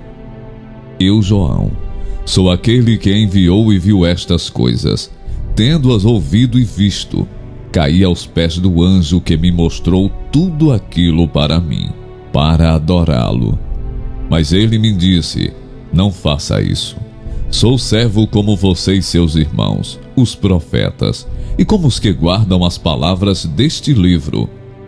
Eu, João, sou aquele que enviou e viu estas coisas. Tendo-as ouvido e visto, caí aos pés do anjo que me mostrou tudo aquilo para mim, para adorá-lo. Mas ele me disse: não faça isso. Sou servo como você e seus irmãos, os profetas, e como os que guardam as palavras deste livro.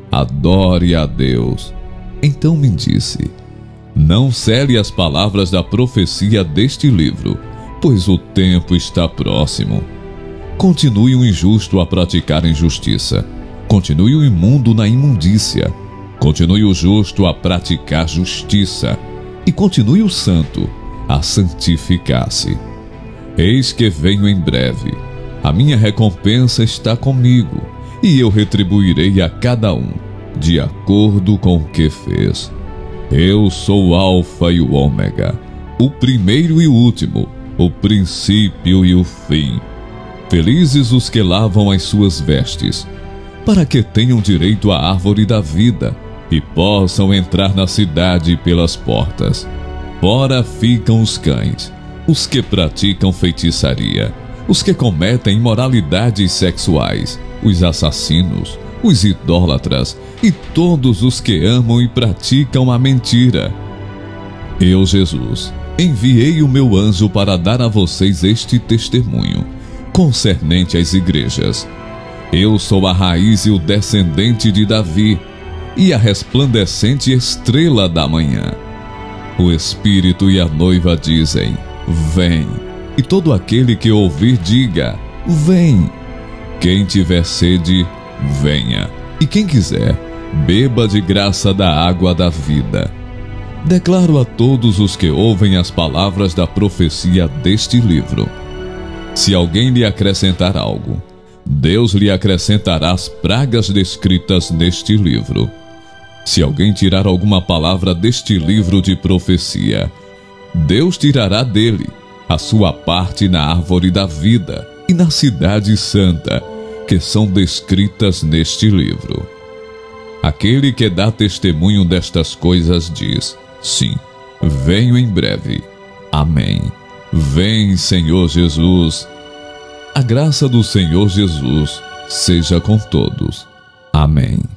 Adore a Deus. Então me disse: não cele as palavras da profecia deste livro, pois o tempo está próximo. Continue o injusto a praticar injustiça. Continue o imundo na imundícia. Continue o justo a praticar justiça. E continue o santo a santificar-se. Eis que venho em breve. A minha recompensa está comigo, e eu retribuirei a cada um, de acordo com o que fez. Eu sou o Alfa e o Ômega, o primeiro e o último, o princípio e o fim. Felizes os que lavam as suas vestes, para que tenham direito à árvore da vida e possam entrar na cidade pelas portas. Fora ficam os cães, os que praticam feitiçaria, os que cometem imoralidades sexuais, os assassinos, os idólatras e todos os que amam e praticam a mentira. Eu, Jesus, enviei o meu anjo para dar a vocês este testemunho concernente às igrejas. Eu sou a raiz e o descendente de Davi, e a resplandecente estrela da manhã. O Espírito e a noiva dizem: vem. E todo aquele que ouvir diga: vem. Quem tiver sede, venha. E quem quiser, beba de graça da água da vida. Declaro a todos os que ouvem as palavras da profecia deste livro: se alguém lhe acrescentar algo, Deus lhe acrescentará as pragas descritas neste livro. Se alguém tirar alguma palavra deste livro de profecia, Deus tirará dele a sua parte na árvore da vida e na cidade santa, que são descritas neste livro. Aquele que dá testemunho destas coisas diz: sim, venho em breve. Amém. Vem, Senhor Jesus. A graça do Senhor Jesus seja com todos. Amém.